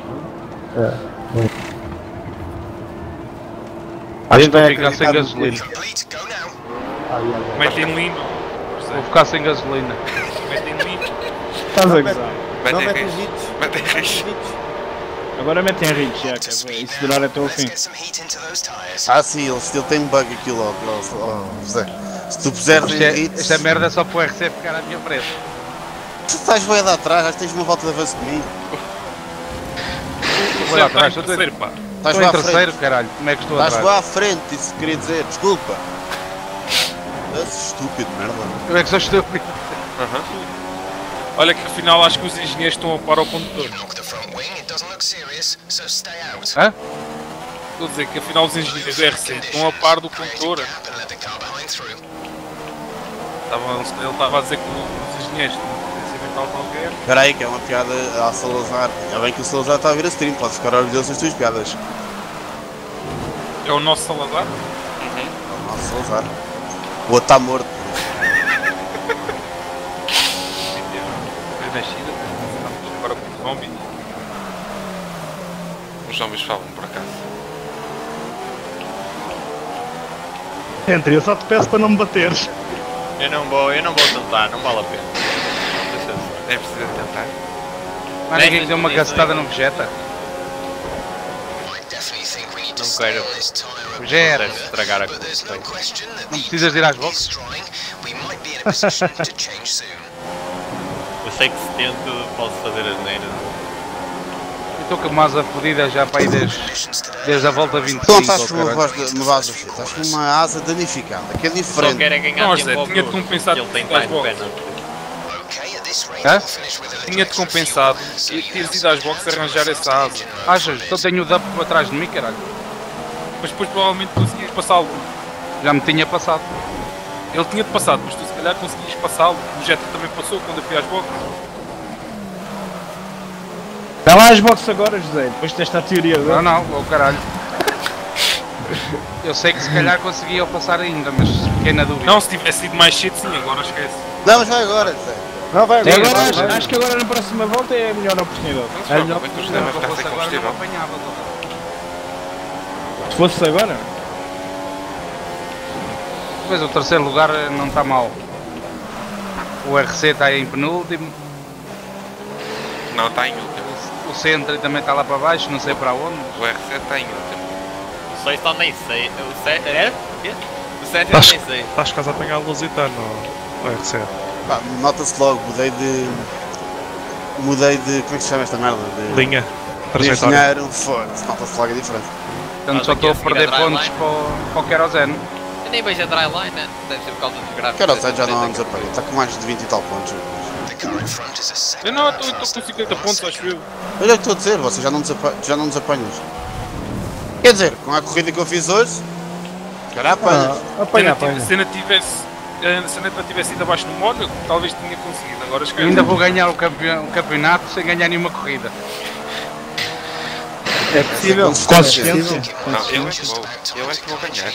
Acho que vou ficar sem gasolina. Metem lindo. Vou ficar sem gasolina. Metem lindo. Estás a gozar. Metem rins. Agora metem rich, já, que isso durar até o fim. Ah sim, ele tem bug aqui logo, José. Se tu puseres em hits... Esta merda é só para o RC ficar à minha frente. Tu estás bem de atrás, acho que tens uma volta de avanço comigo. Vou lá atrás, estou Estás em lá à terceiro, frente. caralho. Como é que estou Estás atrás? lá à frente, isso queria dizer, desculpa. Estás estúpido, merda. Eu é que sou estúpido. Olha que afinal acho que os engenheiros estão a par ao condutor. Hã? Estou a dizer que afinal os engenheiros do RC estão a par do condutor. Ele estava a dizer que os engenheiros estão a ser mental qualquer. Espera aí, que é uma piada ao Salazar. Ainda bem que o Salazar está a ver a stream, podes ficar orgulhoso das tuas piadas. É o nosso Salazar? É o nosso Salazar. O outro está morto. Foi nascida, estamos agora com zombies. Os zombies falam, por acaso. Entre, eu só te peço para não me bateres. Eu não vou tentar, não vale a pena. É preciso tentar. Mas ninguém lhe deu uma cacetada no Vegeta? Não quero estragar a coisa. Não precisas de ir às boxes? Eu sei que se tento, posso fazer as neiras. Estou com uma asa fodida já para aí desde a volta 25. Então estás com uma base do estás com uma asa danificada, que é diferente. Só quer é ganhar Não, tempo José, ao tinha-te Bruno, compensado ele tem por time boxe. penalty. Tinha-te compensado e teres ido às boxes arranjar essa asa. Achas? Então tenho o DUP atrás de mim, caralho. Mas depois provavelmente conseguias passá-lo. Já me tinha passado. Ele tinha-te passado, mas tu se calhar conseguias passá-lo. O Jetta também passou quando eu fui às boxes. Dá lá as boxes agora, José, depois desta teoria. Não, oh caralho. Eu sei que se calhar conseguia passar ainda, mas fiquei na dúvida. Não, se tivesse sido mais cedo sim, agora esquece. Não, mas vai agora, Zé. Não, vai agora. Agora, Acho que agora na próxima volta é a melhor oportunidade. Não se É a melhor preocupe, o sistema Se está fosse sem agora não combustível. apanhava. Se fosse agora? Pois o terceiro lugar não está mal. O RC está em penúltimo. Não, está em último. O Sentry também está lá para baixo, não sei para onde. O RC está em último. O 6 está nem sei. O 7 é? O 7 Estás nem sei. quase a apanhar a Lusitano no RC. Pá, nota-se logo, mudei de. Como é que se chama esta merda? De Linha. de Trajetória. engenheiro, foda-se, nota-se logo a diferença. Portanto só estou a perder pontos para o Kerosene. Eu nem vejo a dryline, né? Deve ser por causa dos gráficos. Quero dizer, já não nos apanha, está com mais de 20 e tal pontos. Eu não, estou com 50 pontos, acho eu. Olha o que estou a dizer, vocês já não nos apanhas. Quer dizer, com a corrida que eu fiz hoje, cara, apanhas. Se a Neta tivesse ido abaixo no Mónaco, talvez tinha conseguido. Agora esquece. Ainda vou ganhar o campeonato sem ganhar nenhuma corrida. É possível. Consistência. Não, eu é que vou ganhar.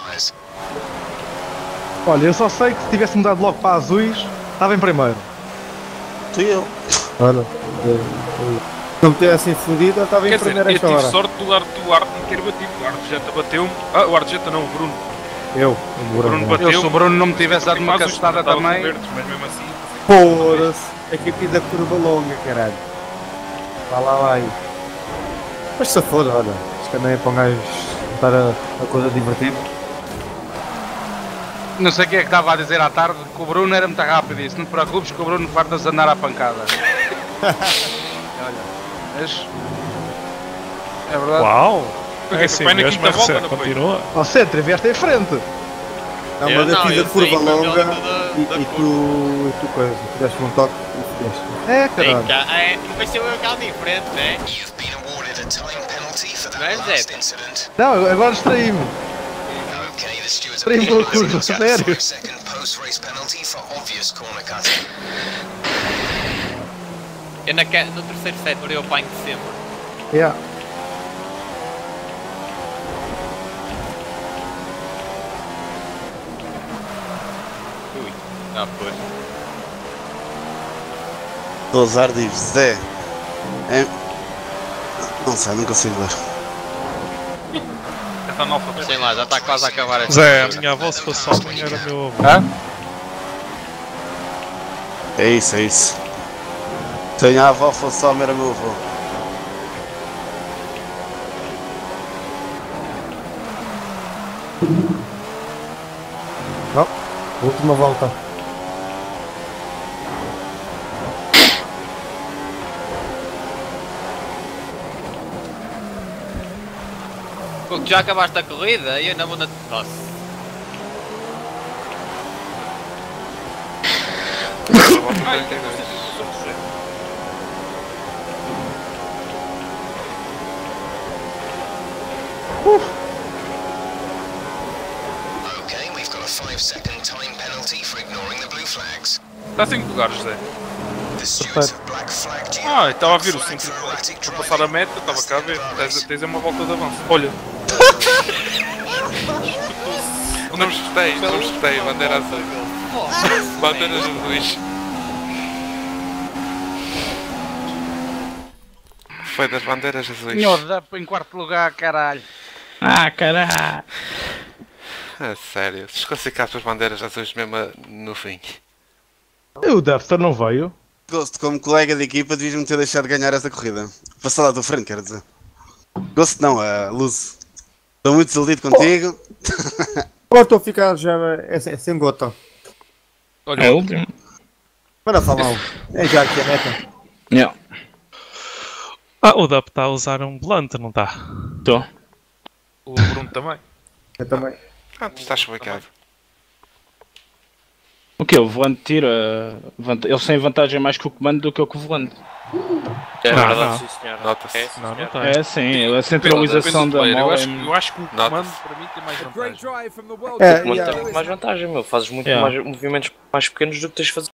Olha, eu só sei que se tivesse mudado logo para azuis, estava em primeiro. Tu e eu. Olha, se não me tivessem fodido, eu estava em primeiro eu esta tive hora. sorte do Arte me ter batido. O Arte Jetta bateu-me. Ah, o Arte Jetta não, o Bruno. O Bruno bateu. Se o Bruno não me tivesse dado uma cacetada também. Mas mesmo assim. Foda-se, é que eu fiz a curva longa, caralho. Vá lá aí. Mas se for, olha, isto também é para um gajo estar a coisa divertida. Não sei quem é que estava a dizer à tarde que o Bruno era muito rápido e disse, não te preocupes que o Bruno farta-se de andar à pancada. Olha, mas... É verdade. Uau! Porque É assim foi na mesmo, quinta volta, RC, não foi? continua. Ó Centro, vieste em frente. Não, mas eu fiz a curva longa e tu coisa, tu deste um toque e fizeste. É, caralho. Mas se eu um carro diferente, né? Não é, Zé? Não, agora distraí-me. Distraí-me pela curva, sério. Eu no terceiro setor eu apanho sempre. Yeah. Ui, já foi. Dozar diz, Zé. É... Não sei, não consigo ler. Essa analfabeta. Sei lá, já está quase a acabar esta Zé, a corrida. minha avó se fosse homem era meu avô. Hã? É isso, é isso. Tenho a avó, fosse homem, era meu avô. Não, última volta. Pô, já acabaste a corrida e eu não vou na... Nossa. Está 5 lugares, José. Ah, estava a ver o 5 para passar a meta, estava cá a ver. Tens uma volta de avanço. Olha. Não espetei, bandeira azul. Bandeiras azuis. Foi das bandeiras azuis. Senhor, dá em quarto lugar, caralho. Ah, caralho. A sério, se classificaste as bandeiras azuis mesmo no fim. O Dexter não veio. Gosto, como colega de equipa, devias-me ter deixado de ganhar essa corrida. Passar lá do frente, quero dizer. Gosto não, Luz. Estou muito desiludido contigo. Agora estou a ficar já sem gota. Olha, É o último. Para falar. É já aqui a meta. Yeah. O Dup está a usar um blunt, não está? Tô. o Bruno também. Eu também. Tu estás explicado. O que? O volante tira. Eles têm vantagem mais que o comando do que o volante. É Não, verdade, não. sim senhor. Nota-se. É, sim, Não, senhor. não É sim, a centralização da eu mola eu acho que o comando para mim tem mais vantagem. O comando tem muito mais vantagem, meu. Fazes muito mais movimentos mais pequenos do que tens de fazer